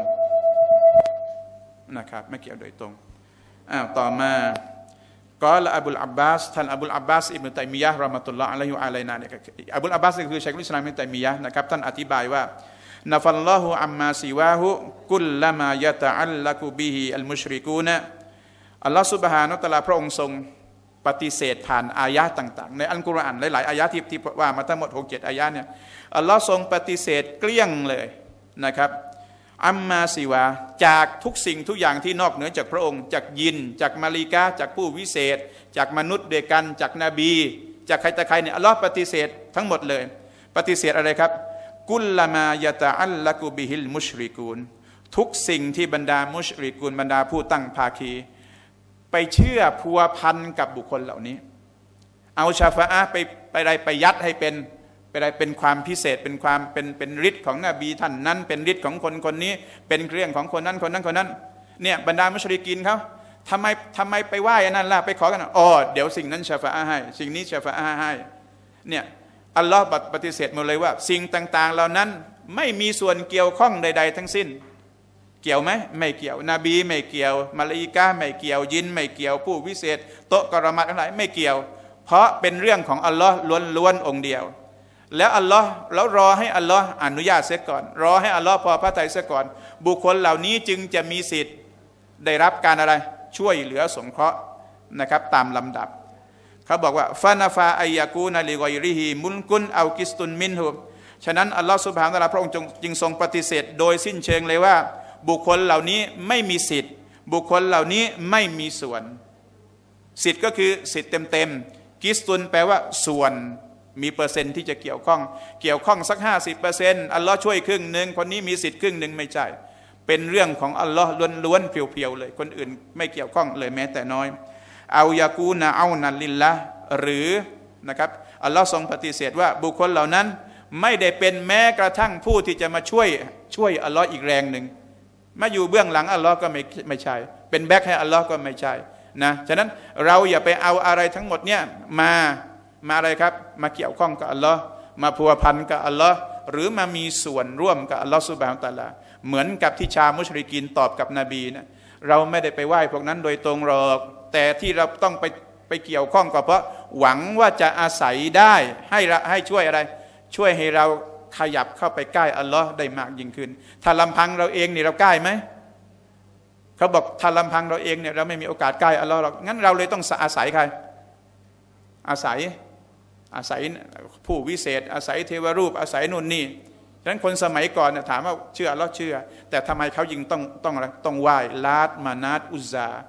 นะครับไม่เกี่ยวโดยตรงต่อมากอละอับุลอับบาสท่านอับุลอับบาสอิบนุตัยมียะห์เราะห์มะตุลลอฮ์อะลัยฮิวะอะลัยนาเนี่ยอับุลอับบาสคือชัยคุลอิสลามอิบนุตัยมียะห์นะครับท่านอธิบายว่านะฟัลลอฮุอัมมาซิวาฮุกุลละมายะตะอัลลักุบิฮิอัลมุชริกูนะอัลลอฮฺซุบฮานะฮูวะตะอาลาพระองค์ทรงปฏิเสธผ่านอายะห์ต่างๆในอัลกุรอานหลายๆอายะห์ที่ว่ามาทั้งหมด 6-7 อายะห์เนี่ยอัลลอฮ์ทรงปฏิเสธเกลี้ยงเลยนะครับอัมมาซิวาจากทุกสิ่งทุกอย่างที่นอกเหนือจากพระองค์จากยินจากมาลิกะจากผู้วิเศษจากมนุษย์เดียวกันจากนบีจากใครแต่ใครเนี่ยอัลลอฮ์ปฏิเสธทั้งหมดเลยปฏิเสธอะไรครับกุลละมายะตะอัลลักุบิฮิลมุชริกูนทุกสิ่งที่บรรดามุชริกูนบรรดาผู้ตั้งภาคีไปเชื่อพัวพันกับบุคคลเหล่านี้เอาชาฟาอะห์ไปยัดให้เป็นความพิเศษเป็นความเป็นฤทธิ์ของนบีท่านนั้นเป็นฤทธิ์ของคนนี้เป็นเรื่องของคนนั้นเนี่ยบรรดามุชริกีนเขาทำไมไปไหว้อันนั้นล่ะไปขอกันเดี๋ยวสิ่งนั้นชาฟาอะห์ให้สิ่งนี้ชาฟาอะห์ให้เนี่ยอัลลอฮ์ปฏิเสธหมดเลยว่าสิ่งต่างๆเหล่านั้นไม่มีส่วนเกี่ยวข้องใดๆทั้งสิ้นเกี่ยวไหมไม่เกี่ยวนบีไม่เกี่ยวมาลาอิกะฮ์ไม่เกี่ยวยินไม่เกี่ยวผู้วิเศษโตะกรมัตอะไรไม่เกี่ยวเพราะเป็นเรื่องของอัลลอฮ์ล้วนๆองค์เดียวแล้วอัลลอฮ์แล้วรอให้อัลลอฮ์อนุญาตเสียก่อนรอให้อัลลอฮ์พอพระทัยเสียก่อนบุคคลเหล่านี้จึงจะมีสิทธิ์ได้รับการอะไรช่วยเหลือสงเคราะห์นะครับตามลำดับเขาบอกว่าฟานาฟาอัยยากูนาลิกอยริฮีมุลกุนเอากิสตุนมินฮุฉะนั้นอัลลอฮฺซุบฮานะฮูวะตะอาลาพระองค์จึงทรงปฏิเสธโดยสิ้นเชิงเลยว่าบุคคลเหล่านี้ไม่มีสิทธิ์บุคคลเหล่านี้ไม่มีส่วนสิทธิ์ก็คือสิทธิ์เต็มกิสตุนแปลว่าส่วนมีเปอร์เซ็นต์ที่จะเกี่ยวข้องสัก 50% อัลลอฮ์ช่วยครึ่งหนึ่งคนนี้มีสิทธิ์ครึ่งหนึ่งไม่ใช่เป็นเรื่องของอัลลอฮ์ล้วนๆเพียวๆเลยคนอื่นไม่เกี่ยวข้องเลยแม้แต่น้อยเอายากูนาเอานันลิลละหรือนะครับอัลลอฮ์ทรงปฏิเสธว่าบุคคลเหล่านั้นไม่ได้เป็นแม้กระทั่งผู้ที่จะมาช่วยอัลลอฮ์อีกแรงหนึ่งมาอยู่เบื้องหลังอัลลอฮ์ก็ไม่ใช่เป็นแบ็คให้อัลลอฮ์ก็ไม่ใช่นะฉะนั้นเราอย่าไปเอาอะไรทั้งหมดเนี่ยมาอะไรครับมาเกี่ยวข้องกับอัลลอฮ์มาพัวพันกับอัลลอฮ์หรือมามีส่วนร่วมกับอัลลอฮ์ซุบฮานะฮูวะตะอาลาเหมือนกับที่ชาวมุชริกีนตอบกับนบีนะเราไม่ได้ไปไหว้พวกนั้นโดยตรงหรอกแต่ที่เราต้องไปเกี่ยวข้องก็เพราะหวังว่าจะอาศัยได้ให้ช่วยอะไรช่วยให้เราขยับเข้าไปใกล้อัลลอฮ์ได้มากยิ่งขึ้นถ้าลำพังเราเองนี่เราใกล้ไหมเขาบอกถ้าลำพังเราเองเนี่ยเราไม่มีโอกาสใกล้อัลลอฮ์หรอกงั้นเราเลยต้องอาศัยใครอาศัยผู้วิเศษอาศัยเทวรูปอาศัยนู่นนี่ฉะนั้นคนสมัยก่อนเนี่ยถามว่าเชื่ออัลลอฮ์เชื่อแต่ทำไมเขายิงต้องไหว้ลาตมานาตอุซซา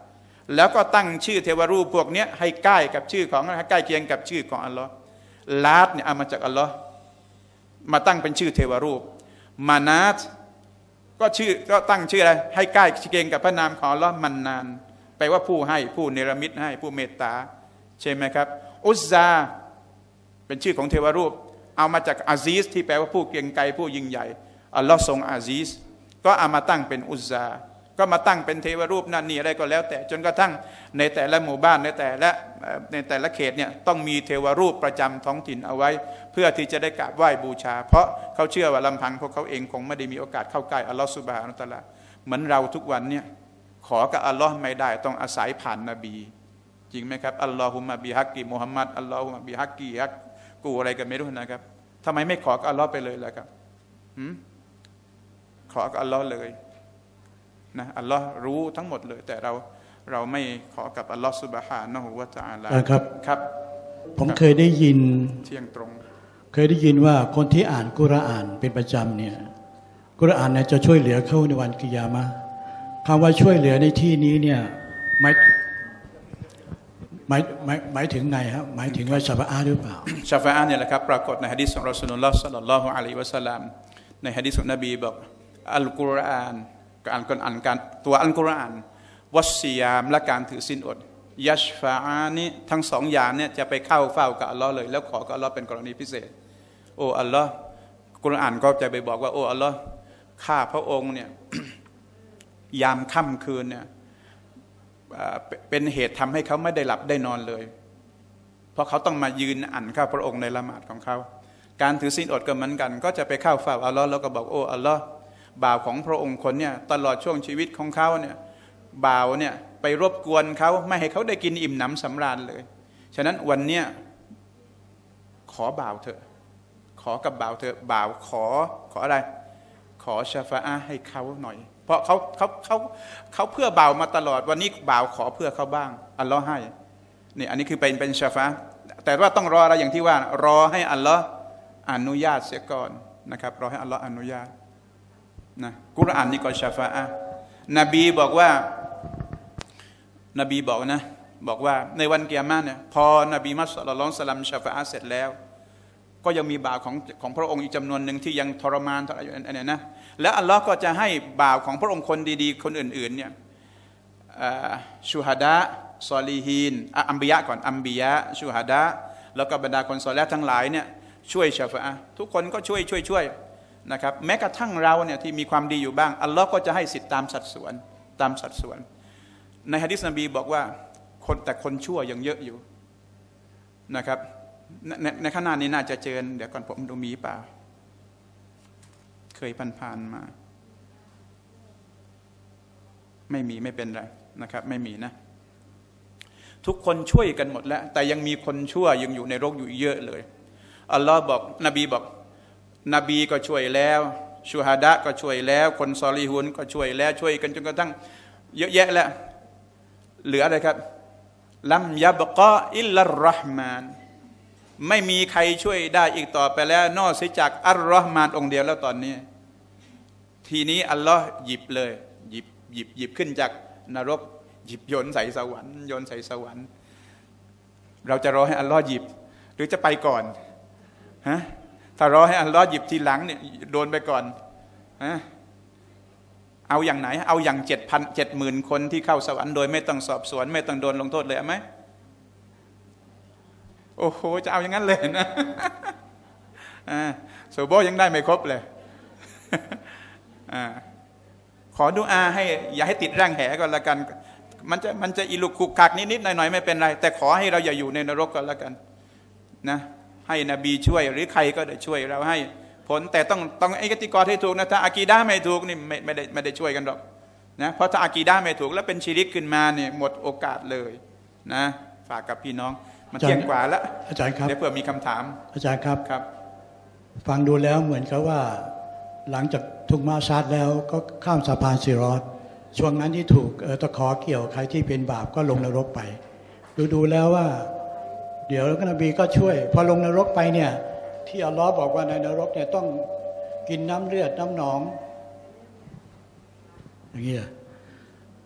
แล้วก็ตั้งชื่อเทวรูปพวกนี้ให้ใกล้กับชื่อของใกล้เคียงกับชื่อของอัลลอฮ์ลาตเนี่ยเอามาจากอัลลอฮ์มาตั้งเป็นชื่อเทวรูปมานาตก็ตั้งชื่ออะไรให้ใกล้เคียงกับพระนามของอัลลอฮ์มันนานแปลว่าผู้ให้ผู้เนรมิตให้ผู้เมตตาใช่ไหมครับอุซซาเป็นชื่อของเทวรูปเอามาจากอาซีซที่แปลว่าผู้เกรียงไกรผู้ยิ่งใหญ่อัลลอฮ์ทรงอาซีซก็เอามาตั้งเป็นอุซซาก็มาตั้งเป็นเทวรูปนั่นนี่อะไรก็แล้วแต่จนกระทั่งในแต่ละหมู่บ้านในแต่ละเขตเนี่ยต้องมีเทวรูปประจำท้องถิ่นเอาไว้เพื่อที่จะได้กราบไหว้บูชาเพราะเขาเชื่อว่าลำพังพวกเขาเองคงไม่ได้มีโอกาสเข้าใกล้อัลลอฮ์ซุบฮานะฮูวะตะอาลาเหมือนเราทุกวันเนี่ยขอกับอัลลอฮ์ไม่ได้ต้องอาศัยผ่านนบีจริงไหมครับอัลลอฮุมะบิฮักกิมุฮัมมัดอัลลอฮุมะบิฮักกิฮักกูอะไรกันไม่รู้นะครับทำไมไม่ขอกับอัลลอฮ์ไปเลยล่ะครับขอกับอัลลอฮ์เลยนะอัลลอฮ์รู้ทั้งหมดเลยแต่เราไม่ขอกับอัลลอฮ์ซุบฮานะฮูวะตะอาลาครับผมเคยได้ยินเที่ยงตรงเคยได้ยินว่าคนที่อ่านกุรอานเป็นประจำเนี่ยกุรอานเนี่ยจะช่วยเหลือเขาในวันกิยามะห์คำว่าช่วยเหลือในที่นี้เนี่ยหมายถึงไงครับหมายถึงว่าชาฟาอะห์หรือเปล่าชาฟาอะห์เนี่ยแหละครับปรากฏในหะดีษของรอซูลุลลอฮ์ศ็อลลัลลอฮุอะลัยฮิวะซัลลัมในหะดีษของนบีบอกอัลกุรอานการตัวอัลกุรอานวัสซิยามและการถือศีลอดยัชฟาอานีทั้งสองอย่างเนี่ยจะไปเข้าเฝ้ากับอัลลอฮ์เลยแล้วขอกับอัลลอฮ์เป็นกรณีพิเศษโอ้อัลลอฮ์กุรอานก็จะไปบอกว่าโอ้อัลลอฮ์ข้าพระองค์เนี่ยยามค่ำคืนเนี่ยเป็นเหตุทำให้เขาไม่ได้หลับได้นอนเลยเพราะเขาต้องมายืนอ่านข้าพระองค์ในละหมาดของเขาการถือศีลอดก็เหมือนกันก็จะไปเข้าเฝ้าอัลลอฮ์แล้วก็บอกโอ้อัลลอฮ์บ่าวของพระองค์คนเนี่ยตลอดช่วงชีวิตของเขาเนี่ยบ่าวเนี่ยไปรบกวนเขาไม่ให้เขาได้กินอิ่มหนำสำราญเลยฉะนั้นวันเนี้ยขอบ่าวเถอะขอกับบ่าวเถอะบ่าวขออะไรขอชาฟาอะห์ให้เขาหน่อยเพราะเขาเพื่อบ่าวมาตลอดวันนี้บ่าวขอเพื่อเขาบ้างอัลลอฮ์ให้นี่อันนี้คือเป็นชาฟาอะห์แต่ว่าต้องรออะไรอย่างที่ว่ารอให้อัลลอฮ์อนุญาตเสียก่อนนะครับรอให้อัลลอฮ์อนุญาตนะกุรอานนี่ก็ชาฟาอะห์นบีบอกว่าในวันกิยามะห์เนี่ยพอนบีมุฮัมมัด ศ็อลลัลลอฮุอะลัยฮิวะซัลลัมชาฟาอะห์เสร็จแล้วก็ยังมีบ่าวของพระองค์อีกจำนวนหนึ่งที่ยังทรมานอันนี้นะและอัลลอฮ์ก็จะให้บ่าวของพระองค์คนดีๆคนอื่นๆเนี่ยชูฮาดะซอลีฮีนอัมบิยะก่อนอัมบิยะชูฮาดะแล้วก็บรรดาคนซอลิฮ์ทั้งหลายเนี่ยช่วยชาฟาอะห์ทุกคนก็ช่วยนะครับแม้กระทั่งเราเนี่ยที่มีความดีอยู่บ้างอัลลอฮ์ก็จะให้สิทธิ์ตามสัดส่วนในหะดีษนบีบอกว่าคนชั่วยังเยอะอยู่นะครับในขณะนี้น่าจะเจอเดี๋ยวก่อนผมดูมีเปล่าเคยผ่านมาไม่มีไม่เป็นไรนะครับไม่มีนะทุกคนช่วยกันหมดแล้วแต่ยังมีคนชั่วยังอยู่ในโลกอยู่เยอะเลยอัลลอฮ์บอกนบีบอกนบีก็ช่วยแล้วชูฮาดะก็ช่วยแล้วคนซอลีฮุนก็ช่วยแล้วช่วยกันจนกระทั่งเยอะแยะแล้วเหลืออะไรครับลัมยับกะอิลลัรเราะห์มานไม่มีใครช่วยได้อีกต่อไปแล้วนอกจากอัลเราะห์มานองค์เดียวแล้วตอนนี้ทีนี้อัลลอฮ์หยิบเลยหยิบขึ้นจากนรกหยิบโยนใส่สวรรค์เราจะรอให้อัลลอฮ์หยิบหรือจะไปก่อนฮะถ้ารอให้อัลลอฮ์หยิบทีหลังเนี่ยโดนไปก่อนฮะเอาอย่างไหนเอาอย่าง70,000 คนที่เข้าสวรรค์โดยไม่ต้องสอบสวนไม่ต้องโดนลงโทษเลยไหมโอ้โหจะเอาอย่างนั้นเลยนะโซโบยังได้ไม่ครบเลยขอดุอาให้อย่าให้ติดร่างแหก่อนละกันมันจะอิลุกคุกคักนิดๆหน่อยๆไม่เป็นไรแต่ขอให้เราอย่าอยู่ในนรกก่อนละกันนะให้นบีช่วยหรือใครก็ได้ช่วยเราให้ผลแต่ต้องไอ้กติกาที่ถูกนะถ้าอากีดะห์ไม่ถูกนี่ไม่ได้ช่วยกันหรอกนะเพราะถ้าอากีดะห์ไม่ถูกแล้วเป็นชิริกขึ้นมาเนี่ยหมดโอกาสเลยนะฝากกับพี่น้องมันเที่ยงกว่าแล้วอาจารย์ครับเดี๋ยวเผื่อมีคำถามอาจารย์ครับฟังดูแล้วเหมือนกับว่าหลังจากถูกมาชาร์จแล้วก็ข้ามสะพานซิรอตช่วงนั้นที่ถูกตะขอเกี่ยวใครที่เป็นบาปก็ลงนรกไปดูแล้วว่าเดี๋ยวนบีก็ช่วยพอลงนรกไปเนี่ยที่อัลลอฮ์บอกว่าในนรกเนี่ยต้องกินน้ำเลือดน้ำหนองอย่างนี้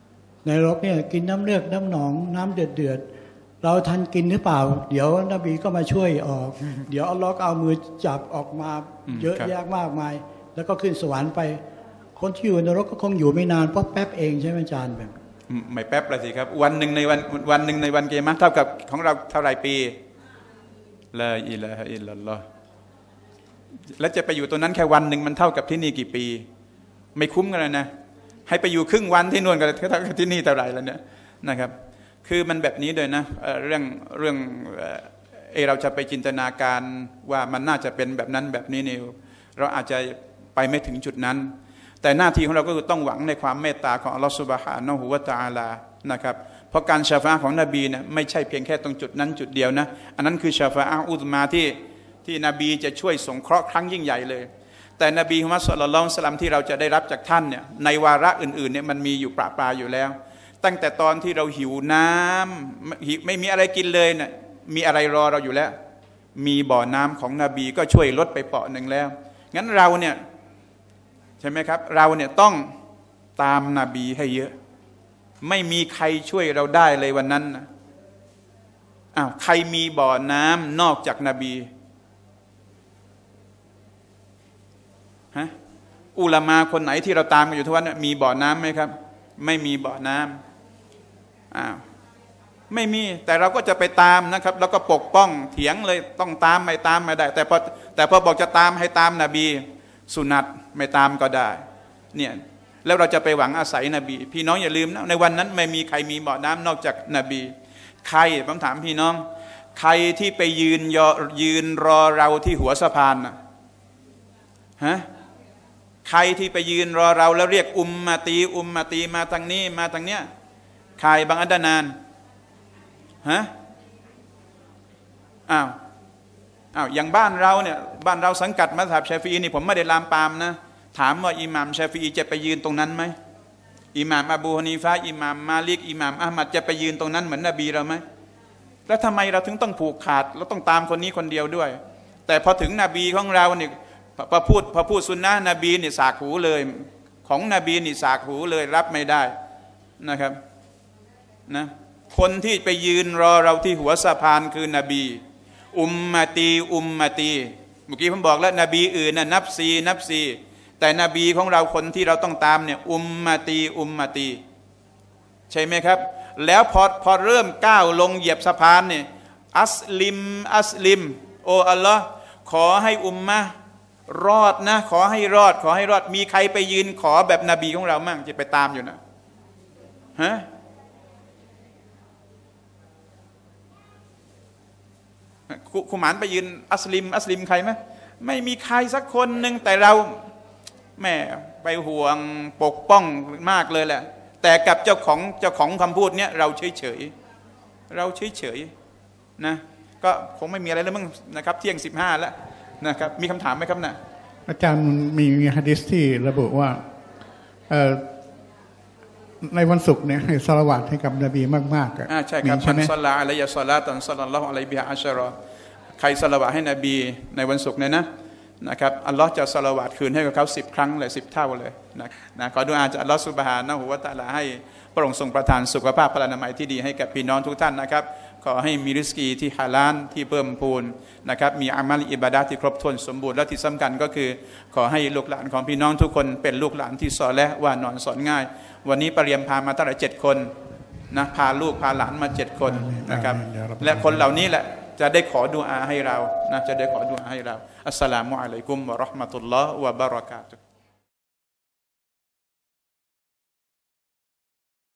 ในนรกเนี่ยกินน้ำเลือดน้ำหนองน้ำเดือดเราทันกินหรือเปล่าเดี๋ยวนบีก็มาช่วยออกเดี๋ยวอัลลอฮ์ก็เอามือจับออกมาเยอะแยะมากมายแล้วก็ขึ้นสวรรค์ไปคนที่อยู่ในนรกก็คงอยู่ไม่นานเพราะแป๊บเองใช่ไหมอาจารย์แบบไม่แป๊บเลยสิครับวันหนึ่งในวันเกียรติเท่ากับของเราเท่าไรปีลาอิลาฮะอิลลัลลอฮ์แล้วจะไปอยู่ตรงนั้นแค่วันหนึ่งมันเท่ากับที่นี่กี่ปีไม่คุ้มกันเลยนะให้ไปอยู่ครึ่งวันที่นู่นก็เท่ากับที่นี่เท่าไรแล้วเนี่ยนะครับคือมันแบบนี้เลยนะเรื่องเราจะไปจินตนาการว่ามันน่าจะเป็นแบบนั้นแบบนี้เนี่ยเราอาจจะไปไม่ถึงจุดนั้นแต่หน้าที่ของเราก็คือต้องหวังในความเมตตาของอัลลอฮฺซุบฮานะฮูวะตะอาลานะครับเพราะการชาฟาของนบีเนี่ยไม่ใช่เพียงแค่ตรงจุดนั้นจุดเดียวนะอันนั้นคือชาฟาอุซมาที่นบีจะช่วยสงเคราะห์ครั้งยิ่งใหญ่เลยแต่นบีมุฮัมมัดศ็อลลัลลอฮุอะลัยฮิวะซัลลัมที่เราจะได้รับจากท่านเนี่ยในวาระอื่นๆเนี่ยมันมีอยู่ปราอยู่แล้วตั้งแต่ตอนที่เราหิวน้ำไม่มีอะไรกินเลยเนี่ยมีอะไรรอเราอยู่แล้วมีบ่อน้ำของนบีก็ช่วยลดไปเปาะหนึ่งแล้วงั้นเราเนี่ยใช่ไหมครับเราเนี่ยต้องตามนบีให้เยอะไม่มีใครช่วยเราได้เลยวันนั้นนะใครมีบ่อน้ำนอกจากนบีฮะอุลามาคนไหนที่เราตามกันอยู่ทุกวันมีบ่อน้ำไหมครับไม่มีบ่อน้ำไม่มีแต่เราก็จะไปตามนะครับแล้วก็ปกป้องเถียงเลยต้องตามไม่ตามไม่ได้แต่พอบอกจะตามให้ตามนบีสุนัตไม่ตามก็ได้เนี่ยแล้วเราจะไปหวังอาศัยนบีพี่น้องอย่าลืมนะในวันนั้นไม่มีใครมีบ่อน้ำนอกจากนบีใครผมถามพี่น้องใครที่ไปยืนรอเราที่หัวสะพานนะฮะใครที่ไปยืนรอเราแล้วเรียกอุมมาตีมาทางนี้มาทางเนี้ยใครบางอันดานานฮะอย่างบ้านเราเนี่ยบ้านเราสังกัดมัซฮับชาฟีอีนี่ผมไม่ได้ลามปามนะถามว่าอิหม่ามชาฟีอีจะไปยืนตรงนั้นไหมอิหม่ามอบูฮานีฟะอิหม่ามมาลิกอิหม่ามอะห์มัดจะไปยืนตรงนั้นเหมือนนบีเราไหมแล้วทำไมเราถึงต้องผูกขาดเราต้องตามคนนี้คนเดียวด้วยแต่พอถึงนบีของเราเนี่ยพอพูดซุนนะห์นบีนี่สากหูเลยของนบีนี่สากหูเลยรับไม่ได้นะครับนะคนที่ไปยืนรอเราที่หัวสะพานคือนบีอุมมะตีเมื่อกี้ผมบอกแล้วนบีอื่นน่ะนับซีแต่นบีของเราคนที่เราต้องตามเนี่ยอุมมะตีใช่ไหมครับแล้วพอเริ่มก้าวลงเหยียบสะพานเนี่ยอัสลิมโออัลลอฮ์ขอให้อุมมะรอดนะขอให้รอดมีใครไปยืนขอแบบนบีของเรามั่งจะไปตามอยู่นะฮะคุมานไปยืนอัสลิมใครไหมไม่มีใครสักคนหนึ่งแต่เราแม่ไปห่วงปกป้องมากเลยแหละแต่กับเจ้าของคำพูดเนี้ยเราเฉยนะก็คงไม่มีอะไรแล้วมั้งนะครับเที่ยง15แล้วนะครับมีคำถามไหมครับนะอาจารย์มีหะดีษที่ระบุว่าในวันศุกร์เนี่ยให้ศอลาวาตให้กับนบีมากๆใช่ครับมันศ็อลลาอะลัยฮิศอลาตันศ็อลลัลลอฮุอะลัยฮิบิฮะอัชเราะห์ใครศอลาวาตให้นบีในวันศุกร์เนี่ยนะครับอัลลอฮ์จะศอลาวาตคืนให้กับเขา10 ครั้งเลย10 เท่าเลยนะขอดุอาจากอัลลอฮ์ซุบฮานะฮูวะตะอาลาให้พระองค์ทรงประทานสุขภาพพลานามัยที่ดีให้กับพี่น้องทุกท่านนะครับขอให้มีริสกีที่ฮาลาลที่เพิ่มพูนนะครับมีอามัลอิบาดะห์ที่ครบถ้วนสมบูรณ์และที่สำคัญก็คือขอให้ลูกหลานของพี่น้องทุกคนเป็นลูกหลานที่ซอเลห์ว่านอนสอนง่ายวันนี้ปะเรียมพามาตั้งแต่7 คนนะพาลูกพาหลานมา7 คนนะครับและคนเหล่านี้แหละจะได้ขอดุอาให้เรานะจะได้ขอดุอาให้เราอัสสลามุอะลัยกุมวะเราะห์มะตุลลอฮ์วะบะเราะกาตุฮ์